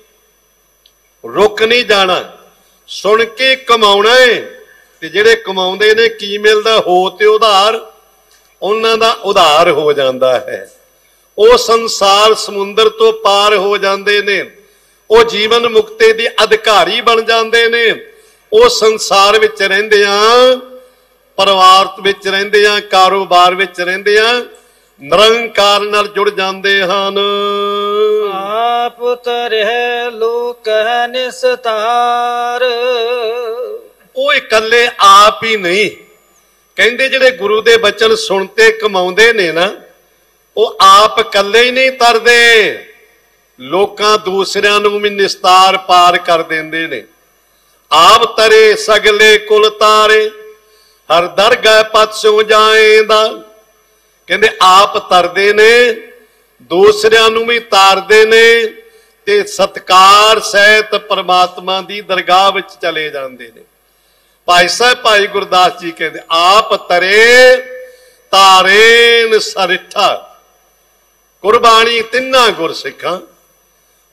रुक नहीं जाना, सुन के कमाउणा है। ते जिहड़े कमाउंदे ने की मिलदा? हो ते उधार, उन्हां दा उधार हो जाता है। वो संसार समुंदर तो पार हो जाते ने, वो जीवन मुक्ति दी अधिकारी बन जाते ने। वो संसार विच रहिंदियां, परिवार विच रहिंदियां, कारोबार विच रहिंदियां निरंकार नाल जुड़ जाते हन। आप तरह लोक निस्तार, वो इकल्ले आप ही नहीं, कहंदे जिहड़े गुरु दे बचन सुनते कमाउंदे ने ना, वो आप कल्ले ही नहीं तरदे, लोकां दूसरियां नूं भी निस्तार पार कर देंदे ने। आप तरे सगले कुल तारे, हर दरगाह पत सो जाएंदा। कहंदे आप तरदे ने, दूसरियां नूं भी तारदे ने, ते सत्कार सहित परमात्मा दी दरगाह विच चले जांदे ने। भाई साहब भाई गुरदास जी कहंदे आप तरे तारेन सरिठा, कुर्बानी तिन्ना गुर सिखां।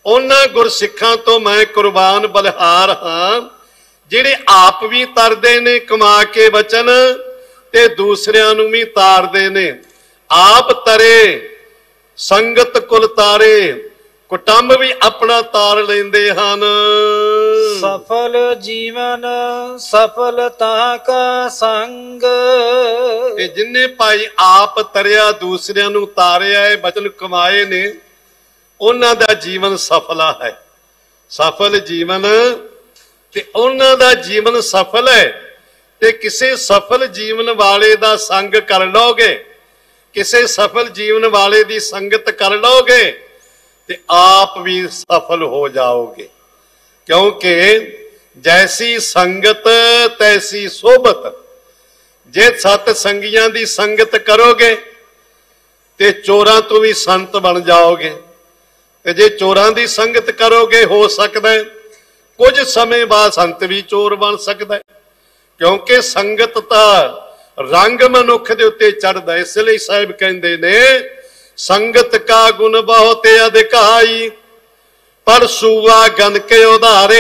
ਉਹਨਾਂ ਗੁਰਸਿੱਖਾਂ ਤੋਂ ਮੈਂ ਕੁਰਬਾਨ ਬਲਿਹਾਰ ਹਾਂ ਜਿਹੜੇ ਆਪ ਵੀ ਤਰਦੇ ਨੇ ਕਮਾ ਕੇ ਬਚਨ ਤੇ ਦੂਸਰਿਆਂ ਨੂੰ ਵੀ ਤਾਰਦੇ ਨੇ। ਆਪ ਤਰੇ ਸੰਗਤ ਕੁਲ ਤਾਰੇ, ਕੁਟੰਬ ਵੀ ਆਪਣਾ ਤਾਰ ਲੈਂਦੇ ਹਨ। ਸਫਲ ਜੀਵਨ ਸਫਲਤਾ ਕਾ ਸੰਗ। ਤੇ ਜਿੰਨੇ ਭਾਈ ਆਪ ਤਰਿਆ ਦੂਸਰਿਆਂ ਨੂੰ ਤਾਰਿਆ ਏ ਬਚਨ ਕਮਾਏ ਨੇ ਉਹਨਾਂ ਦਾ ਜੀਵਨ ਸਫਲਾ ਹੈ। ਸਫਲ ਜੀਵਨ ਤੇ ਉਹਨਾਂ ਦਾ ਜੀਵਨ ਸਫਲ ਹੈ। ਤੇ ਕਿਸੇ ਸਫਲ ਜੀਵਨ ਵਾਲੇ ਦਾ ਸੰਗ ਕਰ ਲਓਗੇ, ਕਿਸੇ ਸਫਲ ਜੀਵਨ ਵਾਲੇ ਦੀ ਸੰਗਤ ਕਰ ਲਓਗੇ ਤੇ ਆਪ ਵੀ ਸਫਲ ਹੋ ਜਾਓਗੇ। ਕਿਉਂਕਿ ਜੈਸੀ ਸੰਗਤ ਤੈਸੀ ਸੋਬਤ। ਜੇ ਸਤ ਸੰਗੀਆਂ ਦੀ ਸੰਗਤ ਕਰੋਗੇ ਤੇ ਚੋਰਾਂ ਤੋਂ ਵੀ ਸੰਤ ਬਣ ਜਾਓਗੇ, ਤੇ ਜੇ ਚੋਰਾਂ ਦੀ ਸੰਗਤ ਕਰੋਗੇ ਹੋ ਸਕਦਾ ਕੁਝ ਸਮੇਂ ਬਾਅਦ ਸੰਤ ਵੀ ਚੋਰ ਬਣ ਸਕਦਾ। ਕਿਉਂਕਿ ਸੰਗਤ ਤਾਂ ਰੰਗ ਮਨੁੱਖ ਦੇ ਉੱਤੇ ਚੜਦਾ। ਇਸ ਲਈ ਸਾਹਿਬ ਕਹਿੰਦੇ ਨੇ ਸੰਗਤ ਕਾ ਗੁਣ ਬਹੁਤ ਅਧਿਕਾਈ, ਪਰ ਸੂਆ ਗਨ ਕੇ ਉਧਾਰੇ।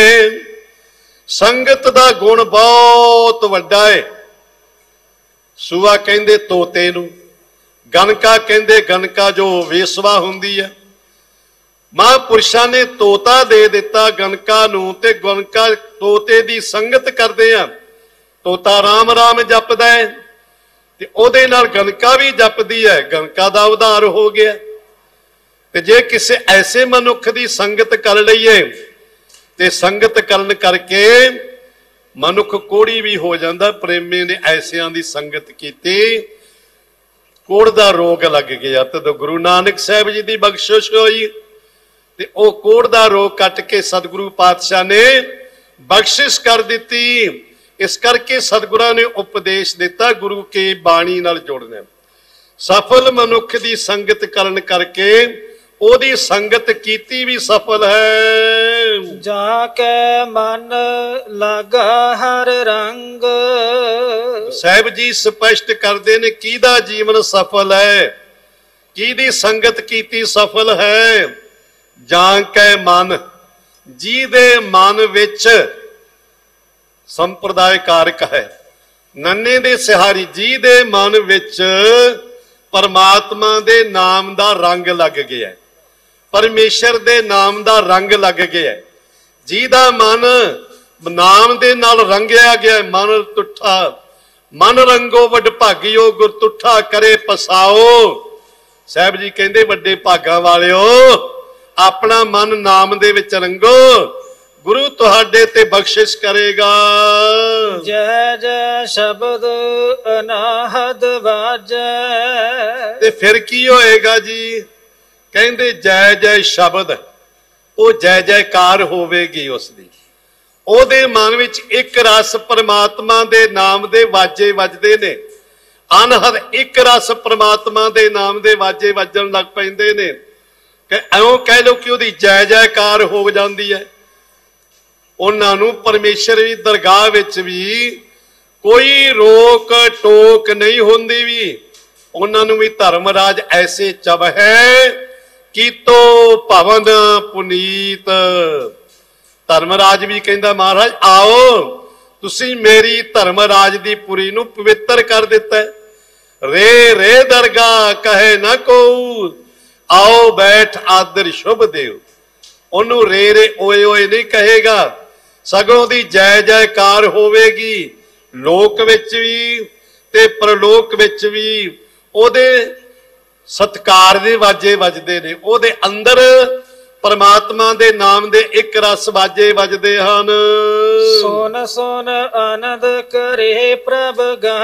ਸੰਗਤ ਦਾ ਗੁਣ ਬਹੁਤ ਵੱਡਾ ਹੈ। ਸੂਆ ਕਹਿੰਦੇ ਤੋਤੇ ਨੂੰ, ਗਨਕਾ ਕਹਿੰਦੇ ਗਨਕਾ ਜੋ ਵੇਸਵਾ ਹੁੰਦੀ ਹੈ। ਮਹਾਂਪੁਰਸ਼ਾਂ ਨੇ ਤੋਤਾ ਦੇ ਦਿੱਤਾ ਗਨਕਾ ਨੂੰ, ਤੇ ਗਨਕਾ ਤੋਤੇ ਦੀ ਸੰਗਤ ਕਰਦੇ ਆ। ਤੋਤਾ ਰਾਮ ਰਾਮ ਜਪਦਾ ਹੈ ਤੇ ਉਹਦੇ ਨਾਲ ਗਨਕਾ ਵੀ ਜਪਦੀ ਹੈ, ਗਨਕਾ ਦਾ ਉਧਾਰ ਹੋ ਗਿਆ। ਤੇ ਜੇ ਕਿਸੇ ਐਸੇ ਮਨੁੱਖ ਦੀ ਸੰਗਤ ਕਰ ਲਈਏ ਤੇ ਸੰਗਤ ਕਰਨ ਕਰਕੇ ਮਨੁੱਖ ਕੋੜੀ ਵੀ ਹੋ ਜਾਂਦਾ। ਪ੍ਰੇਮੀ ਨੇ ਐਸਿਆਂ ਦੀ ਸੰਗਤ ਕੀਤੀ, ਕੋੜ ਦਾ ਰੋਗ ਲੱਗ ਗਿਆ। ਤੇ ਗੁਰੂ ਨਾਨਕ ਸਾਹਿਬ ਜੀ ਦੀ ਬਖਸ਼ਿਸ਼ ਹੋਈ ਤੇ ਉਹ ਕੋੜ ਦਾ ਰੋਗ ਕੱਟ ਕੇ ਸਤਿਗੁਰੂ ਪਾਤਸ਼ਾਹ ਨੇ ਬਖਸ਼ਿਸ਼ ਕਰ ਦਿੱਤੀ। ਇਸ ਕਰਕੇ ਸਤਿਗੁਰਾਂ ਨੇ ਉਪਦੇਸ਼ ਦਿੱਤਾ ਗੁਰੂ ਕੀ ਬਾਣੀ ਨਾਲ ਜੋੜਨਾ। ਸਫਲ ਮਨੁੱਖ ਦੀ ਸੰਗਤ ਕਰਨ ਕਰਕੇ ਉਹਦੀ ਸੰਗਤ ਕੀਤੀ ਵੀ ਸਫਲ ਹੈ। ਜਾ ਕੇ ਮਨ ਲਗਾ ਹਰ ਰੰਗ। ਸਾਹਿਬ ਜੀ ਸਪਸ਼ਟ ਕਰਦੇ ਨੇ ਕਿਹਦਾ ਜੀਵਨ ਸਫਲ ਹੈ, ਕਿਹਦੀ ਸੰਗਤ ਕੀਤੀ ਸਫਲ ਹੈ। ਜਾਂ ਕੇ ਮਨ, ਜਿਹਦੇ ਮਨ ਵਿੱਚ ਸੰਪਰਦਾਇ ਕਾਰਕ ਹੈ। ਨੰਨੇ ਦੇ ਸਿਹਾਰੀ, ਜਿਹਦੇ ਮਨ ਵਿੱਚ ਪਰਮਾਤਮਾ ਦੇ ਨਾਮ ਦਾ ਰੰਗ ਲੱਗ ਗਿਆ, ਪਰਮੇਸ਼ਰ ਦੇ ਨਾਮ ਦਾ ਰੰਗ ਲੱਗ ਗਿਆ। ਜਿਹਦਾ ਮਨ ਨਾਮ ਦੇ ਨਾਲ ਰੰਗਿਆ ਗਿਆ, ਮਨ ਤੁੱਠਾ ਮਨ ਰੰਗੋ ਵੱਡ ਭਾਗਿਓ ਗੁਰ ਤੁੱਠਾ ਕਰੇ ਪਸਾਓ। ਸਾਹਿਬ ਜੀ ਕਹਿੰਦੇ ਵੱਡੇ ਭਾਗਾਂ ਵਾਲਿਓ ਆਪਣਾ ਮਨ ਨਾਮ ਦੇ ਵਿੱਚ ਰੰਗੋ, ਗੁਰੂ ਤੁਹਾਡੇ ਤੇ ਬਖਸ਼ਿਸ਼ ਕਰੇਗਾ। ਜੈ ਜੈ ਸ਼ਬਦ ਅਨਾਹਦ ਵਾਜੈ। ਤੇ ਫਿਰ ਕੀ ਹੋਏਗਾ ਜੀ? ਕਹਿੰਦੇ ਜੈ ਜੈ ਸ਼ਬਦ, ਉਹ ਜੈ ਜੈਕਾਰ ਹੋਵੇਗੀ ਉਸ ਦੀ। ਉਹਦੇ ਮਨ ਵਿੱਚ ਇੱਕ ਰਸ ਪਰਮਾਤਮਾ ਦੇ ਨਾਮ ਦੇ ਵਾਜੇ ਵੱਜਦੇ ਨੇ। ਅਨਹਦ ਇੱਕ ਰਸ ਪਰਮਾਤਮਾ ਦੇ ਨਾਮ ਦੇ ਵਾਜੇ ਵੱਜਣ ਲੱਗ ਪੈਂਦੇ ਨੇ। ਕਿ ਐਉਂ ਕਹਿ ਲਓ ਕਿ ਉਹਦੀ ਜੈ ਜੈਕਾਰ ਹੋ ਜਾਂਦੀ ਹੈ। ਉਹਨਾਂ ਨੂੰ ਪਰਮੇਸ਼ਰ ਦੀ ਦਰਗਾਹ ਵਿੱਚ ਵੀ ਕੋਈ ਰੋਕ ਟੋਕ ਨਹੀਂ ਹੁੰਦੀ ਵੀ। ਉਹਨਾਂ ਨੂੰ ਵੀ ਧਰਮਰਾਜ ਐਸੇ ਚਵ ਹੈ ਕੀਤੋ ਭਵਨ ਪੁਨੀਤ। ਧਰਮਰਾਜ ਵੀ ਕਹਿੰਦਾ ਮਹਾਰਾਜ ਆਓ, ਤੁਸੀਂ ਮੇਰੀ ਧਰਮਰਾਜ ਦੀ ਪੁਰੀ ਨੂੰ ਪਵਿੱਤਰ ਕਰ ਦਿੱਤਾ। ਰੇ ਰੇ ਦਰਗਾਹ ਕਹੇ ਨਾ ਕੋ, ਆਓ ਬੈਠ ਆਦਰ ਸ਼ੁਭ ਦੇਵ। ਉਹਨੂੰ ਰੇ ਰੇ ਓਏ ਓਏ ਨਹੀਂ ਕਹੇਗਾ, ਸਗੋਂ ਦੀ ਜੈ ਜੈਕਾਰ ਹੋਵੇਗੀ। ਲੋਕ ਵਿੱਚ ਵੀ ਤੇ ਪ੍ਰਲੋਕ ਵਿੱਚ ਵੀ ਉਹਦੇ ਸਤਕਾਰ ਦੇ ਵਾਜੇ ਵੱਜਦੇ ਨੇ। ਉਹਦੇ ਅੰਦਰ ਪਰਮਾਤਮਾ ਦੇ ਨਾਮ ਦੇ ਇੱਕ ਰਸ ਵਾਜੇ ਵੱਜਦੇ ਹਨ। ਸੋਨ ਸੋਨ ਆਨੰਦ ਕਰੇ ਪ੍ਰਭ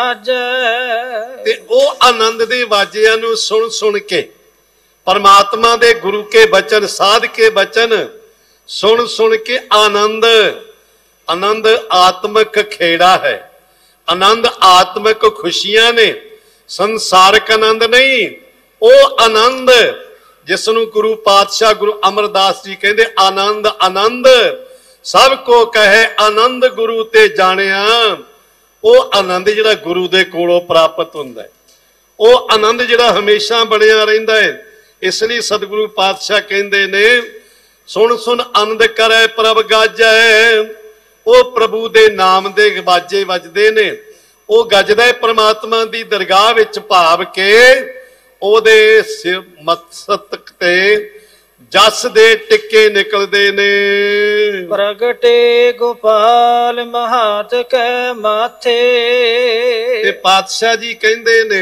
ਗਾਜੈ। ਤੇ ਉਹ ਆਨੰਦ ਦੇ ਵਾਜਿਆਂ ਨੂੰ ਸੁਣ ਸੁਣ ਕੇ ਪਰਮਾਤਮਾ ਦੇ ਗੁਰੂ ਕੇ ਬਚਨ, ਸਾਧ ਕੇ ਬਚਨ ਸੁਣ ਸੁਣ ਕੇ ਆਨੰਦ, ਆਨੰਦ ਆਤਮਿਕ ਖੇੜਾ ਹੈ। ਆਨੰਦ ਆਤਮਿਕ ਖੁਸ਼ੀਆਂ ਨੇ, ਸੰਸਾਰਿਕ ਆਨੰਦ ਨਹੀਂ। ਉਹ ਆਨੰਦ ਜਿਸ ਨੂੰ ਗੁਰੂ ਪਾਤਸ਼ਾਹ ਗੁਰੂ ਅਮਰਦਾਸ ਜੀ ਕਹਿੰਦੇ ਆਨੰਦ ਆਨੰਦ ਸਭ ਕੋ ਕਹੇ ਆਨੰਦ ਗੁਰੂ ਤੇ ਜਾਣਿਆ। ਉਹ ਆਨੰਦ ਜਿਹੜਾ ਗੁਰੂ ਦੇ ਕੋਲੋਂ ਪ੍ਰਾਪਤ ਹੁੰਦਾ ਹੈ, ਉਹ ਆਨੰਦ ਜਿਹੜਾ ਹਮੇਸ਼ਾ ਬਣਿਆ ਰਹਿੰਦਾ ਹੈ। ਇਸ ਲਈ ਸਤਿਗੁਰੂ ਪਾਤਸ਼ਾਹ ਕਹਿੰਦੇ ਨੇ सुन सुन आनंद करे प्रभ गाजै। वो प्रभु दे नाम दे बाजे वजदे ने, वो गजदा परमात्मा दी दरगाह विच भाव के ओदे सिर मस्तक ते जस दे टिक्के निकलदे ने। प्रगटे गोपाल महात कै माथे। ते पातशाह जी कहंदे ने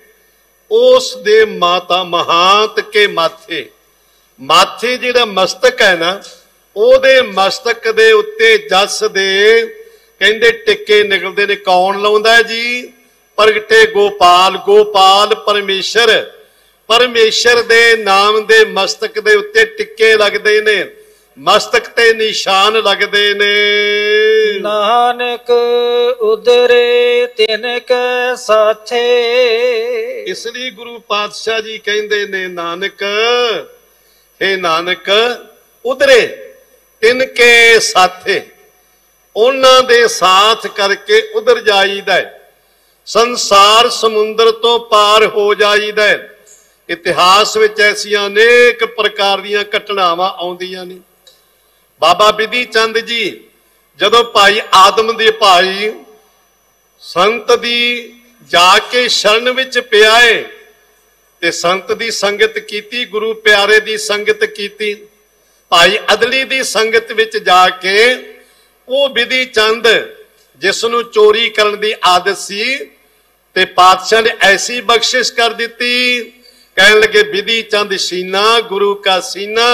उस दे माता महात के माथे, माथे जिहड़ा मस्तक है ना, ओदे मस्तक दे उत्ते जस दे कहंदे टिक्के निकलदे ने। कौन लाउंदा है जी? प्रगटे गोपाल, गोपाल परमेश्वर, परमेश्वर दे नाम दे मस्तक दे उत्ते टिक्के लगदे ने, मस्तक ते निशान लगदे ने। नानक उदरे तिनके साथे। इसलिए गुरु पातशाह जी कहंदे ने नानक, हे नानक उदरे तिनके साथे, उन्हां दे साथ करके उधर जाईदा है, संसार समुंदर तो पार हो जाईदा है। इतिहास विच ऐसियां अनेक प्रकार दीयां घटनावां आउंदियां ने। बाबा बिधि चंद जी जदों भाई आदम दे भाई संत दी जाके शरण विच पियाए ते संत दी संगत कीती, गुरु प्यारे दी संगत कीती, भाई अदली दी संगत विच जाके वो बिधि चंद जिसनू चोरी करन दी आदत सी ते पातशाह ने ऐसी बख्शिश कर दी, कहने लगे बिधि चंद सीना गुरु का सीना,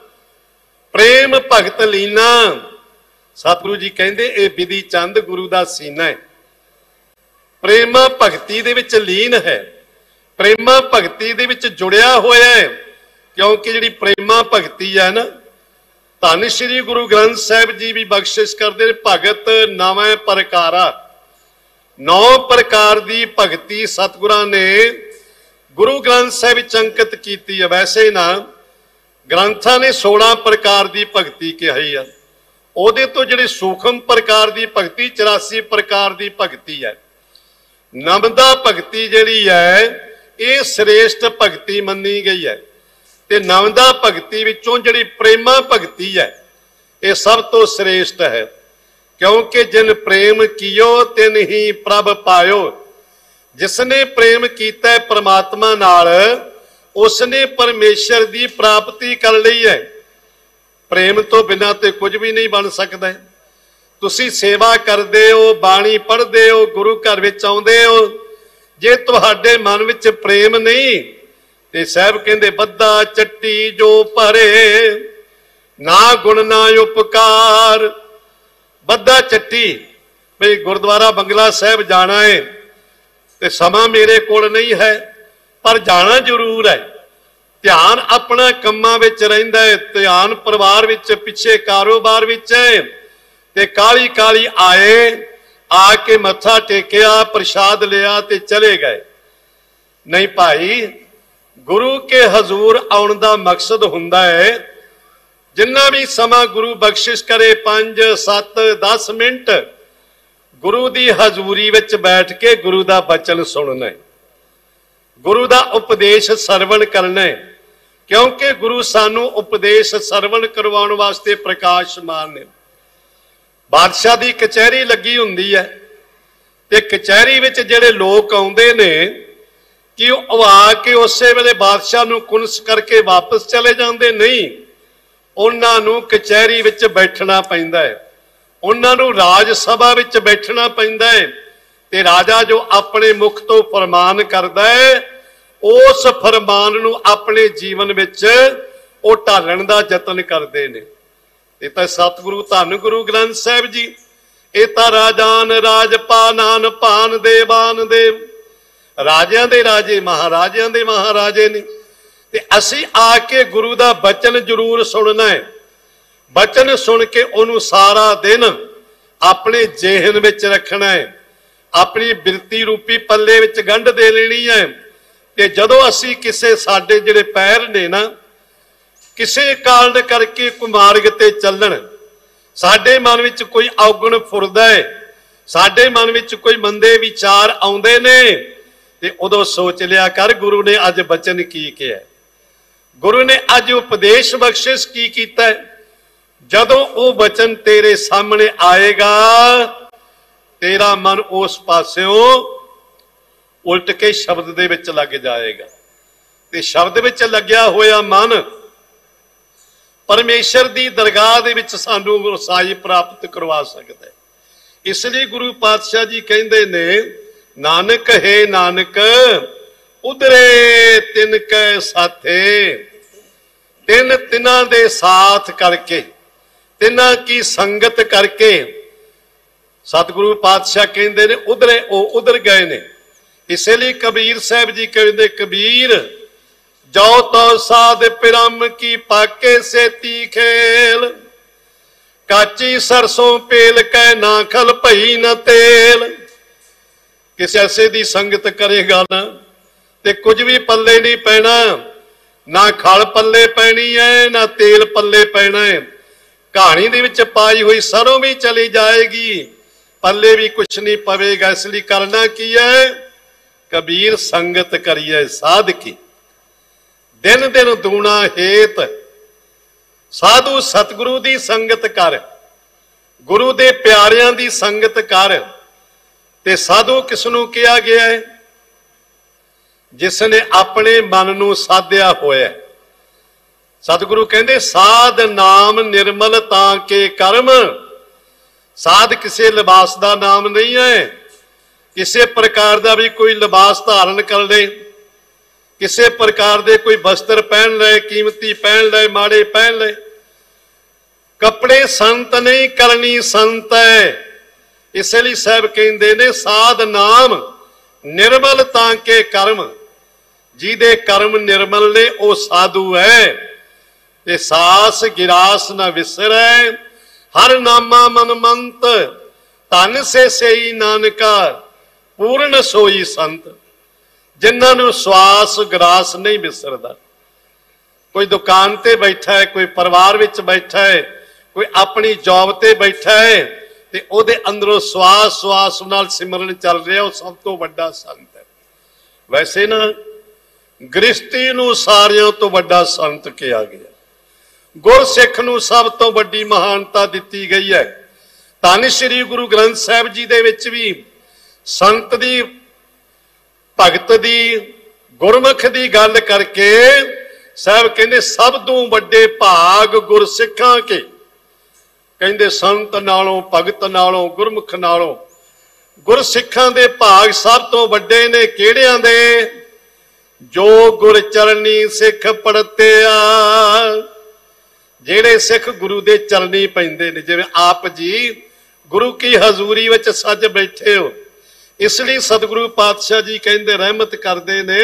प्रेम भगत लीना। सतगुरु जी कहंदे ए बिधि चंद गुरु दा सीना है, प्रेमा भगती दे विच लीन है, प्रेमा भगती दे विच जुड़िया होया है। क्योंकि जिहड़ी प्रेमा भगती है ना, धन श्री गुरु ग्रंथ साहिब जी भी बख्शिश करते भगत नवें प्रकारा, नौ प्रकार दी भगती सतगुरां ने गुरु ग्रंथ साहिब अंकित की है। वैसे ना ग्रंथां ने सोलह प्रकार दी भगती कही है, ਉਹਦੇ ਤੋਂ ਜਿਹੜੀ सूक्ष्म प्रकार दी भगती चौरासी प्रकार दी भगती है। नवदा भगती जिहड़ी है ये श्रेष्ठ भगती मन्नी गई है, ते नवदा भगती विचों जिहड़ी प्रेमा भगती है ये सब तो श्रेष्ठ है। क्योंकि जिन प्रेम कियो तिन ही प्रभ पायो, जिसने प्रेम किया है परमात्मा नाल उसने परमेश्वर की प्राप्ति कर ली है। प्रेम तो बिना तो कुछ भी नहीं बन सकता। तुसी सेवा करते हो, बाणी पढ़ते हो, गुरु घर विच आउंदे हो, जे तुहाडे मन विच प्रेम नहीं ते साहब कहंदे बद्दा चट्टी जो भरे ना गुण ना उपकार। बद्दा चट्टी भाई गुरुद्वारा बंगला साहब जाना है ते समा मेरे कोल नहीं है, पर जाना जरूर है। ध्यान अपना कम्मां विच रहिंदा है, ध्यान परिवार विच, पिछे कारोबार विच है, ते काली काली आए, आके मत्था टेकिया, प्रसाद लिया ते चले गए। नहीं भाई, गुरु के हजूर आउण दा मकसद हुंदा है जिन्ना भी समा गुरु बख्शिश करे पांच सत्त दस मिनट गुरु दी हजूरी विच बैठ के गुरु दा बचन सुनना है, गुरु दा उपदेश सरवण करना है। क्योंकि गुरु सानू उपदेश सरवण करवाउण वास्ते प्रकाशमान ने। बादशाह दी कचहरी लगी हुंदी है ते कचहरी विच जिहड़े लोग आउंदे ने कि वो आके उसे वेले बादशाह नू कुनस करके वापस चले जाते नहीं, उन्हां नू कचहरी विच बैठना पैंदा है, उन्हां नू राज सभा विच बैठना पैंदा है। ते राजा जो अपने मुख तो फरमान करदा है उस फरमान नू अपने जीवन विच ओ ढालण दा यतन करदे ने। ये तां सतगुरु धन गुरु ग्रंथ साहिब जी, ये तां राजान राजपानान पान देवान देव, राजियां दे राजे महाराजियां दे महाराजे ने। ते असीं आके गुरु दा बचन जरूर सुनना है। बचन सुन के उन्होंने सारा दिन अपने जेहन विच रखना है, अपनी बिरती रूपी पल्ले विच गंढ दे लेनी है। ते जदों असीं किसे साडे जिहड़े पैर ने ना किसे कारण करके कोई मार्ग ते चलण, साडे मन विच कोई औगण फुरदा है, साडे मन विच कोई मंदे विचार आउंदे ने, ते उदों सोच लिया कर गुरु ने अज बचन की किया, गुरु ने अज उपदेश बख्शिश की कीता है। ਜਦੋਂ ਉਹ ਬਚਨ ਤੇਰੇ ਸਾਹਮਣੇ ਆਏਗਾ ਤੇਰਾ ਮਨ ਉਸ ਪਾਸਿਓਂ ਉਲਟ ਕੇ ਸ਼ਬਦ ਦੇ ਵਿੱਚ ਲੱਗ ਜਾਏਗਾ ਤੇ ਸ਼ਬਦ ਵਿੱਚ ਲੱਗਿਆ ਹੋਇਆ ਮਨ ਪਰਮੇਸ਼ਰ ਦੀ ਦਰਗਾਹ ਦੇ ਵਿੱਚ ਸਾਨੂੰ ਰਸਾਈ ਪ੍ਰਾਪਤ ਕਰਵਾ ਸਕਦਾ ਹੈ। ਇਸ ਲਈ ਗੁਰੂ ਪਾਤਸ਼ਾਹ ਜੀ ਕਹਿੰਦੇ ਨੇ, ਨਾਨਕ ਹੈ ਨਾਨਕ ਉਧਰੇ ਤਿੰਨ ਕੈ ਸਾਥੇ, ਤਿੰਨ ਤਿੰਨਾਂ ਦੇ ਸਾਥ ਕਰਕੇ, ਤਿੰਨਾਂ ਕੀ ਸੰਗਤ ਕਰਕੇ ਸਤਿਗੁਰੂ ਪਾਤਸ਼ਾਹ ਕਹਿੰਦੇ ਨੇ ਉਧਰੇ ਉਹ ਉਧਰ ਗਏ ਨੇ। ਇਸੇ ਲਈ ਕਬੀਰ ਸਾਹਿਬ ਜੀ ਕਹਿੰਦੇ, ਕਬੀਰ ਜੋ ਤੋ ਸਾਧ ਪਿਰਮ ਕੀ ਪਾਕੇ ਸੇਤੀ ਖੇਲ, ਕਾਚੀ ਸਰਸੋਂ ਪੇਲ ਕੈ ਨਾ ਖਲ ਭਈ ਨ ਤੇਲ। ਕਿਸੇ ਐਸੇ ਦੀ ਸੰਗਤ ਕਰੇਗਾ ਨਾ ਤੇ ਕੁਝ ਵੀ ਪੱਲੇ ਨਹੀਂ ਪੈਣਾ, ਨਾ ਖਲ ਪੱਲੇ ਪੈਣੀ ਹੈ ਨਾ ਤੇਲ ਪੱਲੇ ਪੈਣਾ ਹੈ। ਕਹਾਣੀ ਦੇ ਵਿੱਚ ਪਾਈ ਹੋਈ ਸਰੋਂ ਵੀ ਚਲੀ ਜਾਏਗੀ, ਪੱਲੇ ਵੀ ਕੁਛ ਨਹੀਂ ਪਵੇਗਾ। ਇਸ ਲਈ ਕਰਨਾ ਕੀ ਹੈ? ਕਬੀਰ ਸੰਗਤ ਕਰੀਏ ਸਾਧ ਕੀ, ਦਿਨ ਦਿਨ ਦੂਣਾ ਹੇਤ। ਸਾਧੂ ਸਤਿਗੁਰੂ ਦੀ ਸੰਗਤ ਕਰ, ਗੁਰੂ ਦੇ ਪਿਆਰਿਆਂ ਦੀ ਸੰਗਤ ਕਰ। ਤੇ ਸਾਧੂ ਕਿਸ ਨੂੰ ਕਿਹਾ ਗਿਆ ਹੈ? ਜਿਸ ਨੇ ਆਪਣੇ ਮਨ ਨੂੰ ਸਾਧਿਆ ਹੋਇਆ। ਸਤਿਗੁਰੂ ਕਹਿੰਦੇ, ਸਾਧ ਨਾਮ ਨਿਰਮਲ ਤਾਂ ਕੇ ਕਰਮ। ਸਾਧ ਕਿਸੇ ਲਿਬਾਸ ਦਾ ਨਾਮ ਨਹੀਂ ਹੈ, ਕਿਸੇ ਪ੍ਰਕਾਰ ਦਾ ਵੀ ਕੋਈ ਲਿਬਾਸ ਧਾਰਨ ਕਰ ਲੈ, ਕਿਸੇ ਪ੍ਰਕਾਰ ਦੇ ਕੋਈ ਵਸਤਰ ਪਹਿਨ ਲੈ, ਕੀਮਤੀ ਪਹਿਨ ਲੈ, ਮਾੜੇ ਪਹਿਨ ਲੈ। ਕੱਪੜੇ ਸੰਤ ਨਹੀਂ, ਕਰਨੀ ਸੰਤ ਹੈ। ਇਸੇ ਲਈ ਸਾਹਿਬ ਕਹਿੰਦੇ ਨੇ, ਸਾਧ ਨਾਮ ਨਿਰਮਲ ਤਾਂ ਕੇ ਕਰਮ। ਜਿਹਦੇ ਕਰਮ ਨਿਰਮਲ ਨੇ ਉਹ ਸਾਧੂ ਹੈ। ਤੇ ਸਾਸ ਗਿਰਾਸ ਨਾ ਵਿਸਰੈ, ਹਰ ਨਾਮਾ ਮਨ ਮੰਤ। ਧਨ ਸੇ ਸਈ ਨਾਨਕਾ, ਪੂਰਨ ਸੋਈ ਸੰਤ। ਜਿਨ੍ਹਾਂ ਨੂੰ ਸਵਾਸ ਗਰਾਸ ਨਹੀਂ ਵਿਸਰਦਾ। ਕੋਈ ਦੁਕਾਨ ਤੇ ਬੈਠਾ ਹੈ, ਕੋਈ ਪਰਿਵਾਰ ਵਿੱਚ ਬੈਠਾ ਹੈ, ਕੋਈ ਆਪਣੀ ਜੌਬ ਤੇ ਬੈਠਾ ਹੈ ਤੇ ਉਹਦੇ ਅੰਦਰੋਂ ਸਵਾਸ ਸਵਾਸ ਨਾਲ ਸਿਮਰਨ ਚੱਲ ਰਿਹਾ, ਉਹ ਸਭ ਤੋਂ ਵੱਡਾ ਸੰਤ ਹੈ। ਵੈਸੇ ਨਾ ਗ੍ਰਸਤੀ ਨੂੰ ਸਾਰਿਆਂ ਤੋਂ ਵੱਡਾ ਸੰਤ ਕਿਹਾ ਗਿਆ। ਗੁਰਸਿੱਖ ਨੂੰ ਸਭ ਤੋਂ ਵੱਡੀ ਮਹਾਨਤਾ ਦਿੱਤੀ ਗਈ ਹੈ। ਧੰਨ ਸ਼੍ਰੀ ਗੁਰੂ ਗ੍ਰੰਥ ਸਾਹਿਬ ਜੀ ਦੇ ਵਿੱਚ ਵੀ ਸੰਤ ਦੀ, ਭਗਤ ਦੀ, ਗੁਰਮੁਖ ਦੀ ਗੱਲ ਕਰਕੇ ਸਾਹਿਬ ਕਹਿੰਦੇ, ਸਭ ਤੋਂ ਵੱਡੇ ਭਾਗ ਗੁਰਸਿੱਖਾਂ ਕੇ। ਕਹਿੰਦੇ ਸੰਤ ਨਾਲੋਂ, ਭਗਤ ਨਾਲੋਂ, ਗੁਰਮੁਖ ਨਾਲੋਂ ਗੁਰਸਿੱਖਾਂ ਦੇ ਭਾਗ ਸਭ ਤੋਂ ਵੱਡੇ ਨੇ। ਕਿਹੜਿਆਂ ਦੇ? ਜੋ ਗੁਰ ਚਰਨੀ ਸਿੱਖ ਪੜਤਿਆ। ਜਿਹੜੇ ਸਿੱਖ ਗੁਰੂ ਦੇ ਚਰਨੀ ਪੈਂਦੇ ਨੇ, ਜਿਵੇਂ ਆਪ ਜੀ ਗੁਰੂ ਕੀ ਹਜ਼ੂਰੀ ਵਿੱਚ ਸੱਜ ਬੈਠੇ ਹੋ। ਇਸ ਲਈ ਸਤਿਗੁਰੂ ਪਾਤਸ਼ਾਹ ਜੀ ਕਹਿੰਦੇ, ਰਹਿਮਤ ਕਰਦੇ ਨੇ,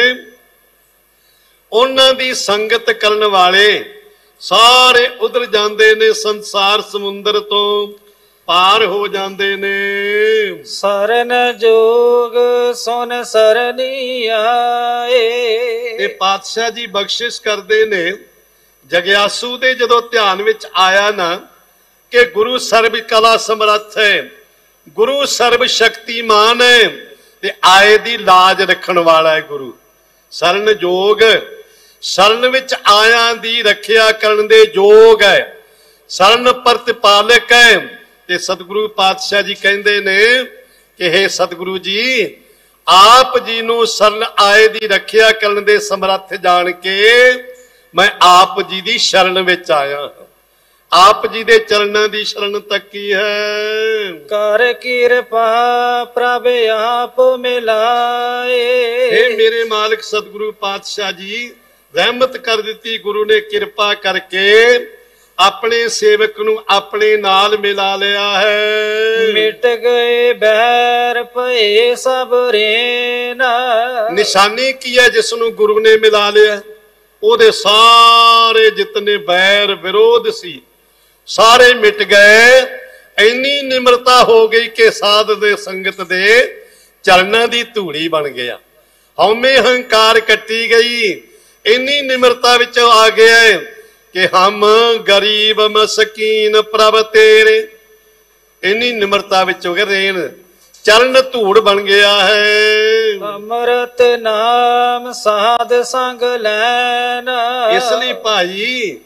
ਉਹਨਾਂ ਦੀ ਸੰਗਤ ਕਰਨ ਵਾਲੇ ਸਾਰੇ ਉਧਰ ਜਾਂਦੇ ਨੇ, ਸੰਸਾਰ ਸਮੁੰਦਰ ਤੋਂ ਪਾਰ ਹੋ ਜਾਂਦੇ ਨੇ। ਸਰਨ ਜੋਗ ਸੁਨ ਸਰਨੀ ਆਏ। ਇਹ ਪਾਤਸ਼ਾਹ ਜੀ ਬਖਸ਼ਿਸ਼ ਕਰਦੇ ਨੇ, ਜਗਿਆਸੂ ਦੇ ਜਦੋਂ ਧਿਆਨ ਵਿੱਚ ਆਇਆ ਨਾ ਕਿ ਗੁਰੂ ਸਰਬ ਕਲਾ ਸਮਰੱਥ ਹੈ, ਗੁਰੂ ਸਰਬ ਸ਼ਕਤੀਮਾਨ ਹੈ ਤੇ ਆਏ ਦੀ ਲਾਜ ਰੱਖਣ ਵਾਲਾ ਹੈ ਗੁਰੂ। ਸਰਨ ਜੋਗ, ਸਰਨ ਵਿੱਚ ਆਇਆਂ ਦੀ ਰੱਖਿਆ ਕਰਨ ਦੇ ਯੋਗ ਹੈ। ਸਰਨ ਪ੍ਰਤਿਪਾਲਕ ਹੈ। ਤੇ ਸਤਿਗੁਰੂ ਪਾਤਸ਼ਾਹ ਜੀ ਕਹਿੰਦੇ ਨੇ ਕਿ ਹੇ ਸਤਿਗੁਰੂ ਜੀ, ਆਪ ਜੀ ਨੂੰ ਸਰਨ ਆਏ ਦੀ ਰੱਖਿਆ ਕਰਨ ਦੇ ਸਮਰੱਥ ਜਾਣ ਕੇ ਮੈਂ ਆਪ ਜੀ ਦੀ ਸ਼ਰਨ ਵਿੱਚ ਆਇਆ। ਆਪ ਜੀ ਦੇ ਚਰਨਾਂ ਦੀ ਸ਼ਰਨ ਤੱਕੀ ਹੈ। ਕਰ ਕਿਰਪਾ ਪ੍ਰਭ ਆਪ ਮਿਲਾਏ। ਇਹ ਮੇਰੇ ਮਾਲਕ ਸਤਿਗੁਰੂ ਪਾਤਸ਼ਾਹ ਜੀ, ਰਹਿਮਤ ਕਰ ਦਿੱਤੀ ਗੁਰੂ ਨੇ, ਕਿਰਪਾ ਕਰਕੇ ਆਪਣੇ ਸੇਵਕ ਨੂੰ ਆਪਣੇ ਨਾਲ ਮਿਲਾ ਲਿਆ ਹੈ। ਮਿਟ ਗਏ ਬੈਰ ਭਏ ਸਭ ਰੇਨਾ। ਨਿਸ਼ਾਨੀ ਕੀ ਹੈ? ਜਿਸ ਨੂੰ ਗੁਰੂ ਨੇ ਮਿਲਾ ਲਿਆ, ਉਹਦੇ ਸਾਰੇ ਜਿਤਨੇ ਬੈਰ ਵਿਰੋਧ ਸੀ ਸਾਰੇ ਮਿਟ ਗਏ। ਇੰਨੀ ਨਿਮਰਤਾ ਹੋ ਗਈ ਕਿ ਸਾਧ ਦੇ ਸੰਗਤ ਦੇ ਚਰਨਾਂ ਦੀ ਧੂੜੀ ਬਣ ਗਿਆ। ਹਉਮੈ ਹੰਕਾਰ ਕੱਟੀ ਗਈ। ਇੰਨੀ ਨਿਮਰਤਾ ਵਿੱਚ ਆ ਗਿਆ ਕਿ ਹਮ ਗਰੀਬ ਮਸਕੀਨ ਪ੍ਰਭ ਤੇਰੇ। ਇੰਨੀ ਨਿਮਰਤਾ ਵਿੱਚ ਹੋ ਗਿਆ, ਰੇਣ ਚਰਨ ਧੂੜ ਬਣ ਗਿਆ ਹੈ। ਅੰਮ੍ਰਿਤ ਨਾਮ ਸਾਧ ਸੰਗ ਲੈਣਾ। ਇਸ ਲਈ ਭਾਈ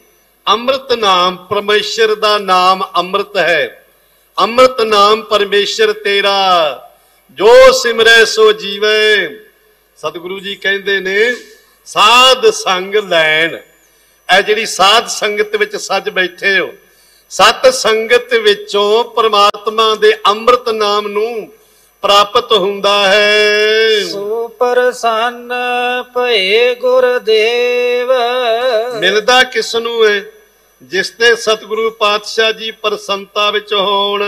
ਅੰਮ੍ਰਿਤ ਨਾਮ ਪਰਮੇਸ਼ਰ ਦਾ ਨਾਮ ਅੰਮ੍ਰਿਤ ਹੈ। ਅੰਮ੍ਰਿਤ ਨਾਮ ਪਰਮੇਸ਼ਰ ਤੇਰਾ, ਜੋ ਸਿਮਰੈ ਸੋ ਜੀਵੈ। ਸਤਿਗੁਰੂ ਜੀ ਕਹਿੰਦੇ ਨੇ ਸਾਧ ਸੰਗ ਲੈਣ। ਇਹ ਜਿਹੜੀ ਸਾਧ ਸੰਗਤ ਵਿੱਚ ਸੱਜ ਬੈਠੇ ਹੋ, ਸਤ ਸੰਗਤ ਵਿੱਚੋਂ ਪ੍ਰਮਾਤਮਾ ਦੇ ਅੰਮ੍ਰਿਤ ਨਾਮ ਨੂੰ ਪ੍ਰਾਪਤ ਹੁੰਦਾ ਹੈ। ਸੋ ਪ੍ਰਸੰਨ ਭਏ ਗੁਰਦੇਵ। ਮਿਲਦਾ ਕਿਸ ਨੂੰ ਹੈ? ਜਿਸ ਤੇ ਸਤਿਗੁਰੂ ਪਾਤਸ਼ਾਹ ਜੀ ਪ੍ਰਸੰਨਤਾ ਵਿੱਚ ਹੋਣ।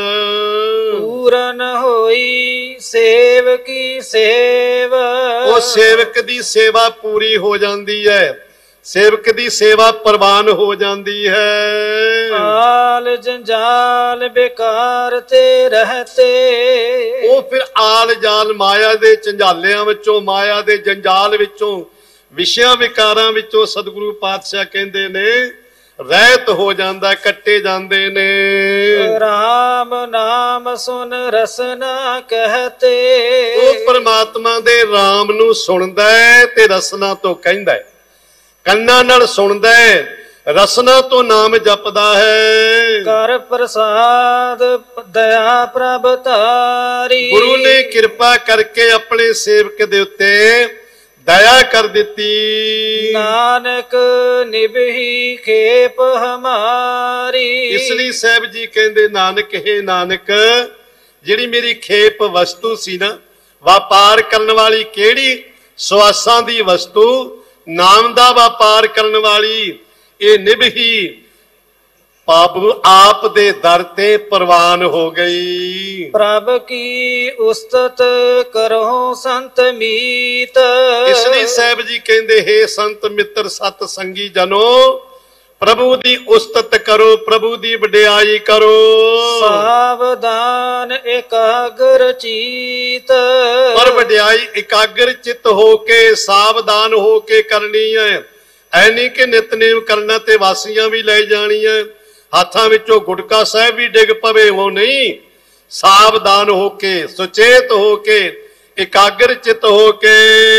ਪੂਰਨ ਹੋਈ ਸੇਵਕੀ ਸੇਵ। ਉਹ ਸੇਵਕ ਦੀ ਸੇਵਾ ਪੂਰੀ ਹੋ ਜਾਂਦੀ ਹੈ, ਸੇਵਕ ਦੀ ਸੇਵਾ ਪ੍ਰਵਾਨ ਹੋ ਜਾਂਦੀ ਹੈ। ਆਲ ਜੰਜਾਲ ਬੇਕਾਰ ਤੇ ਰਹਤੇ। ਉਹ ਫਿਰ ਆਲ ਜਾਲ ਮਾਇਆ ਦੇ ਝੰਜਾਲਿਆਂ ਵਿੱਚੋਂ, ਮਾਇਆ ਦੇ ਜੰਜਾਲ ਵਿੱਚੋਂ, ਵਿਸ਼ਿਆਂ ਵਿਕਾਰਾਂ ਵਿੱਚੋਂ ਸਤਿਗੁਰੂ ਪਾਤਸ਼ਾਹ ਕਹਿੰਦੇ ਨੇ ਰਹਿਤ ਹੋ ਜਾਂਦਾ, ਕੱਟੇ ਜਾਂਦੇ ਨੇ। ਰਾਮ ਨਾਮ ਸੁਨ ਰਸਨਾ ਕਹਤੇ। ਉਹ ਪਰਮਾਤਮਾ ਦੇ ਰਾਮ ਨੂੰ ਸੁਣਦਾ ਹੈ ਤੇ ਰਸਨਾ ਤੋਂ ਕਹਿੰਦਾ ਹੈ, ਕੰਨਾਂ ਨਾਲ ਸੁਣਦਾ ਹੈ, ਰਸਨਾ ਤੋਂ ਨਾਮ ਜਪਦਾ ਹੈ। ਕਰ ਪ੍ਰਸਾਦ ਦਇਆ ਪ੍ਰਭ ਤਾਰੀ। ਗੁਰੂ ਨੇ ਕਿਰਪਾ ਕਰਕੇ ਆਪਣੇ ਸੇਵਕ ਦੇ ਉੱਤੇ ਦਇਆ ਕਰ ਦਿੱਤੀ। ਨਾਨਕ ਨਿਭੀ ਖੇਪ ਹਮਾਰੀ। ਇਸ ਲਈ ਸਾਹਿਬ ਜੀ ਕਹਿੰਦੇ ਨਾਨਕ ਹੈ ਨਾਨਕ, ਜਿਹੜੀ ਮੇਰੀ ਖੇਪ ਵਸਤੂ ਸੀ ਨਾ, ਵਪਾਰ ਕਰਨ ਵਾਲੀ ਕਿਹੜੀ? ਸਵਾਸਾਂ ਦੀ ਵਸਤੂ, ਨਾਮ ਦਾ ਵਪਾਰ ਕਰਨ ਵਾਲੀ, ਇਹ ਨਿਭੀ ਪਾਪੂ ਆਪ ਦੇ ਦਰ ਤੇ ਪ੍ਰਵਾਨ ਹੋ ਗਈ। ਪ੍ਰਭ ਕੀ ਉਸਤਤ ਕਰੋ ਸੰਤ ਮੀਤ। ਇਸ ਲਈ ਸਾਹਿਬ ਜੀ ਕਹਿੰਦੇ ਹੈ ਸੰਤ ਮਿੱਤਰ ਸਤ ਸੰਗੀ ਜਨੋ, ਪ੍ਰਭੂ ਦੀ ਉਸਤਤ ਕਰੋ, ਪ੍ਰਭੂ ਦੀ ਵਡਿਆਈ ਕਰੋ। ਸਾਵਧਾਨ ਇਕਾਗਰ ਚੀਤ। ਪਰ ਵਡਿਆਈ ਇਕਾਗਰ ਚਿੱਤ ਹੋ ਕੇ, ਸਾਵਧਾਨ ਹੋ ਕੇ ਕਰਨੀ ਹੈ। ਐ ਨਹੀਂ ਕਿ ਨਿਤਨੇਮ ਕਰਨਾ ਤੇ ਵਾਸੀਆਂ ਵੀ ਲੈ ਜਾਣੀਆਂ, ਹੱਥਾਂ ਵਿੱਚੋਂ ਗੁਟਕਾ ਸਾਹਿਬ ਵੀ ਡਿੱਗ ਪਵੇ, ਉਹ ਨਹੀਂ। ਸਾਵਧਾਨ ਹੋ ਕੇ, ਸੁਚੇਤ ਹੋ ਕੇ, ਇਕਾਗਰ ਚਿਤ ਹੋ ਕੇ।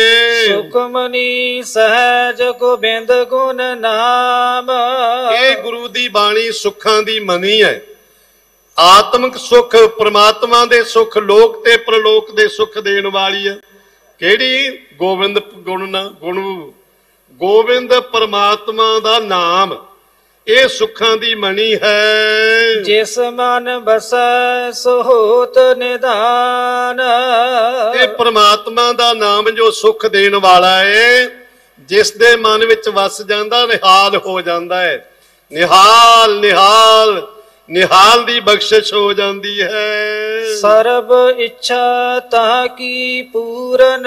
ਸੁਖਮਨੀ ਸਹਿਜ ਗੋਬਿੰਦ ਗੁਣ ਨਾਮ। ਇਹ ਗੁਰੂ ਦੀ ਬਾਣੀ ਸੁੱਖਾਂ ਦੀ ਮਨੀ ਹੈ। ਆਤਮਿਕ ਸੁੱਖ, ਪ੍ਰਮਾਤਮਾ ਦੇ ਸੁੱਖ, ਲੋਕ ਤੇ ਪ੍ਰਲੋਕ ਦੇ ਸੁੱਖ ਦੇਣ ਵਾਲੀ ਹੈ। ਕਿਹੜੀ? ਗੋਬਿੰਦ ਗੁਣ ਨਾ ਗੁਣ, ਗੋਬਿੰਦ ਪਰਮਾਤਮਾ ਦਾ ਨਾਮ, ਇਹ ਸੁੱਖਾਂ ਦੀ ਮਣੀ ਹੈ। ਜਿਸ ਮਨ ਬਸੈ ਸੋ ਹੋਤ ਨਿਧਾਨ। ਇਹ ਪ੍ਰਮਾਤਮਾ ਦਾ ਨਾਮ ਜੋ ਸੁੱਖ ਦੇਣ ਵਾਲਾ ਹੈ, ਜਿਸ ਦੇ ਮਨ ਵਿੱਚ ਵਸ ਜਾਂਦਾ, ਨਿਹਾਲ ਹੋ ਜਾਂਦਾ ਹੈ। ਨਿਹਾਲ ਨਿਹਾਲ ਨਿਹਾਲ ਦੀ ਬਖਸ਼ਿਸ਼ ਹੋ ਜਾਂਦੀ ਹੈ। ਸਰਬ ਇੱਛਾ ਤਾ ਕੀ ਪੂਰਨ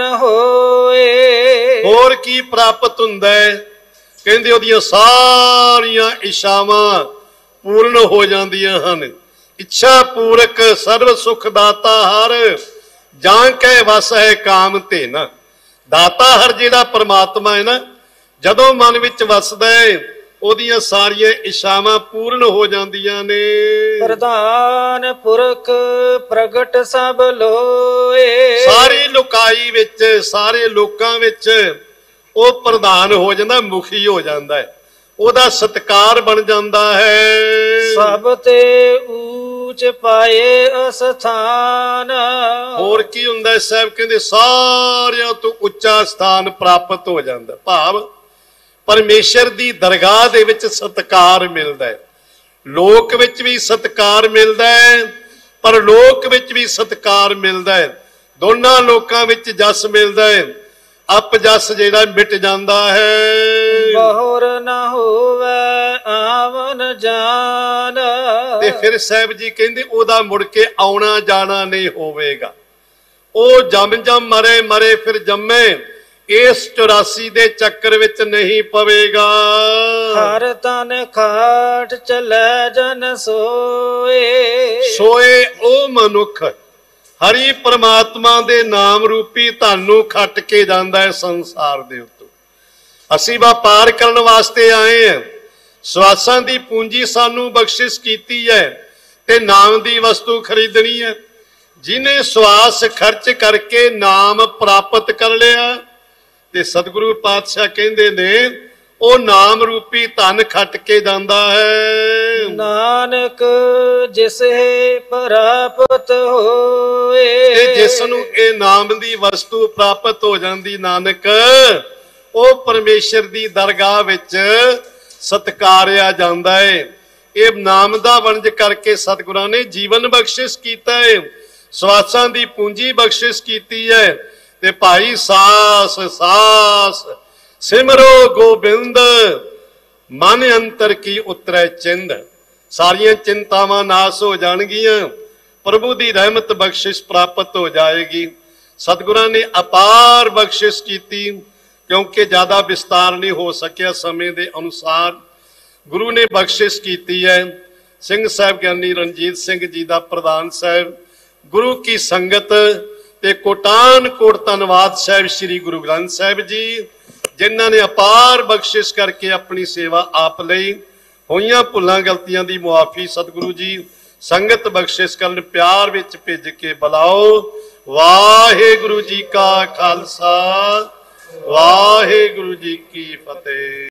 ਹੋਏ। ਹੋਰ ਕੀ ਪ੍ਰਾਪਤ ਹੁੰਦਾ ਹੈ? ਕਹਿੰਦੇ ਉਹਦੀਆਂ ਸਾਰੀਆਂ ਇੱਛਾਵਾਂ ਪੂਰਨ ਹੋ ਜਾਂਦੀਆਂ ਹਨ। ਇੱਛਾ ਪੂਰਕ ਸਰਬ ਸੁਖ ਦਾਤਾ ਹਰ, ਜਾਂ ਕੈ ਵਸ ਹੈ ਕਾਮ ਤੇ ਨਾ। ਦਾਤਾ ਹਰ ਜਿਹੜਾ ਪਰਮਾਤਮਾ ਹੈ ਨਾ, ਜਦੋਂ ਮਨ ਵਿੱਚ ਵਸਦਾ ਹੈ, ਉਹਦੀਆਂ ਸਾਰੀਆਂ ਇੱਛਾਵਾਂ ਪੂਰਨ ਹੋ ਜਾਂਦੀਆਂ ਨੇ। ਪ੍ਰਧਾਨ ਪੁਰਖ ਪ੍ਰਗਟ ਸਭ ਲੋਏ। ਸਾਰੀ ਲੁਕਾਈ ਵਿੱਚ, ਸਾਰੇ ਲੋਕਾਂ ਵਿੱਚ ਉਹ ਪ੍ਰਧਾਨ ਹੋ ਜਾਂਦਾ, ਮੁਖੀ ਹੋ ਜਾਂਦਾ ਹੈ, ਉਹਦਾ ਸਤਿਕਾਰ ਬਣ ਜਾਂਦਾ ਹੈ। ਸਭ ਤੇ ਊਚ ਪਾਏ ਅਸਥਾਨ। ਹੋਰ ਕੀ ਹੁੰਦਾ? ਸਾਹਿਬ ਕਹਿੰਦੇ ਸਾਰਿਆਂ ਤੋਂ ਉੱਚਾ ਸਥਾਨ ਪ੍ਰਾਪਤ ਹੋ ਜਾਂਦਾ। ਭਾਵ ਪਰਮੇਸ਼ਰ ਦੀ ਦਰਗਾਹ ਦੇ ਵਿੱਚ ਸਤਿਕਾਰ ਮਿਲਦਾ ਹੈ। ਲੋਕ ਵਿੱਚ ਵੀ ਸਤਿਕਾਰ ਮਿਲਦਾ ਹੈ, ਪਰ ਲੋਕ ਵਿੱਚ ਵੀ ਸਤਿਕਾਰ ਮਿਲਦਾ ਹੈ। ਦੋਨਾਂ ਲੋਕਾਂ ਵਿੱਚ ਜਸ ਮਿਲਦਾ ਹੈ। ਅਪ ਜਸ ਜਿਹੜਾ ਮਿਟ ਜਾਂਦਾ ਹੈ। ਬਹੁਰ ਨਾ ਹੋਵੇ ਆਵਨ ਜਾਨ। ਤੇ ਫਿਰ ਸਾਹਿਬ ਜੀ ਕਹਿੰਦੇ ਉਹਦਾ ਮੁੜ ਕੇ ਆਉਣਾ ਜਾਣਾ ਨਹੀਂ ਹੋਵੇਗਾ। ਉਹ ਜੰਮ ਜੰਮ ਮਰੇ ਮਰੇ ਫਿਰ ਜੰਮੇ, ਇਸ ਚੁਰਾਸੀ ਦੇ ਚੱਕਰ ਵਿੱਚ ਨਹੀਂ ਪਵੇਗਾ। ਹਰ ਤਨ ਖਾਟ ਚਲੇ ਜਨ ਸੋਏ। ਸੋਏ ਉਹ ਮਨੁੱਖ ਹਰੀ ਪ੍ਰਮਾਤਮਾ ਦੇ ਨਾਮ ਰੂਪੀ ਧਨ ਨੂੰ ਖੱਟ ਕੇ ਜਾਂਦਾ ਹੈ ਸੰਸਾਰ ਦੇ ਉੱਤੇ। ਅਸੀਂ ਵਪਾਰ ਕਰਨ ਵਾਸਤੇ ਆਏ ਹਾਂ, ਸਵਾਸਾਂ ਦੀ ਪੂੰਜੀ ਸਾਨੂੰ ਬਖਸ਼ਿਸ਼ ਕੀਤੀ ਹੈ ਤੇ ਨਾਮ ਦੀ ਵਸਤੂ ਖਰੀਦਣੀ ਹੈ। ਜਿਹਨੇ ਸਵਾਸ ਖਰਚ ਕਰਕੇ ਨਾਮ ਪ੍ਰਾਪਤ ਕਰ ਲਿਆ, ਤੇ ਸਤਿਗੁਰੂ ਪਾਤਸ਼ਾਹ ਕਹਿੰਦੇ ਨੇ ਉਹ ਨਾਮ ਰੂਪੀ ਧਨ ਖੱਟ ਕੇ ਜਾਂਦਾ ਹੈ। ਨਾਨਕ ਜਿਸ ਹੈ ਪ੍ਰਾਪਤ ਹੋਏ, ਤੇ ਜਿਸ ਨੂੰ ਇਹ ਨਾਮ ਦੀ ਵਸਤੂ ਪ੍ਰਾਪਤ ਹੋ ਜਾਂਦੀ ਨਾਨਕ, ਉਹ ਪਰਮੇਸ਼ਰ ਦੀ ਦਰਗਾਹ ਵਿੱਚ ਸਤਕਾਰਿਆ ਜਾਂਦਾ ਹੈ। ਇਹ ਨਾਮ ਦਾ ਵਣਜ ਕਰਕੇ ਸਤਿਗੁਰਾਂ ਨੇ ਜੀਵਨ ਬਖਸ਼ਿਸ਼ ਕੀਤਾ ਹੈ, ਸਵਾਸਾਂ ਦੀ ਪੂੰਜੀ ਬਖਸ਼ਿਸ਼ ਕੀਤੀ ਹੈ। ਤੇ ਭਾਈ ਸਾਸ ਸਾਸ ਸਿਮਰੋ ਗੋਬਿੰਦ, ਮਨ ਅੰਤਰ ਕੀ ਉਤਰੈ ਚਿੰਦ। ਸਾਰੀਆਂ ਚਿੰਤਾਵਾਂ ਨਾਸ ਹੋ ਜਾਣਗੀਆਂ, ਪ੍ਰਭੂ ਦੀ ਰਹਿਮਤ ਬਖਸ਼ਿਸ਼ ਪ੍ਰਾਪਤ ਹੋ ਜਾਏਗੀ। ਸਤਿਗੁਰਾਂ ਨੇ ਅਪਾਰ ਬਖਸ਼ਿਸ਼ ਕੀਤੀ, ਕਿਉਂਕਿ ਜ਼ਿਆਦਾ ਵਿਸਤਾਰ ਨਹੀਂ ਹੋ ਸਕਿਆ ਸਮੇਂ ਦੇ ਅਨੁਸਾਰ। ਗੁਰੂ ਨੇ ਬਖਸ਼ਿਸ਼ ਕੀਤੀ ਹੈ। ਸਿੰਘ ਸਾਹਿਬ ਗਿਆਨੀ ਰਣਜੀਤ ਸਿੰਘ ਜੀ ਦਾ ਪ੍ਰਧਾਨ ਸਾਹਿਬ, ਗੁਰੂ ਕੀ ਸੰਗਤ ਤੇ ਕੋਟਾਨ ਕੋਟ ਧੰਨਵਾਦ ਸਾਹਿਬ ਸ੍ਰੀ ਗੁਰੂ ਗ੍ਰੰਥ ਸਾਹਿਬ ਜੀ, ਜਿਨ੍ਹਾਂ ਨੇ ਅਪਾਰ ਬਖਸ਼ਿਸ਼ ਕਰਕੇ ਆਪਣੀ ਸੇਵਾ ਆਪ ਲਈ। ਹੋਈਆਂ ਭੁੱਲਾਂ ਗਲਤੀਆਂ ਦੀ ਮੁਆਫੀ ਸਤਿਗੁਰੂ ਜੀ ਸੰਗਤ ਬਖਸ਼ਿਸ਼ ਕਰਨ, ਪਿਆਰ ਵਿੱਚ ਭਿੱਜ ਕੇ ਬੁਲਾਓ। ਵਾਹਿਗੁਰੂ ਜੀ ਕਾ ਖਾਲਸਾ, ਵਾਹਿਗੁਰੂ ਜੀ ਕੀ ਫਤਿਹ।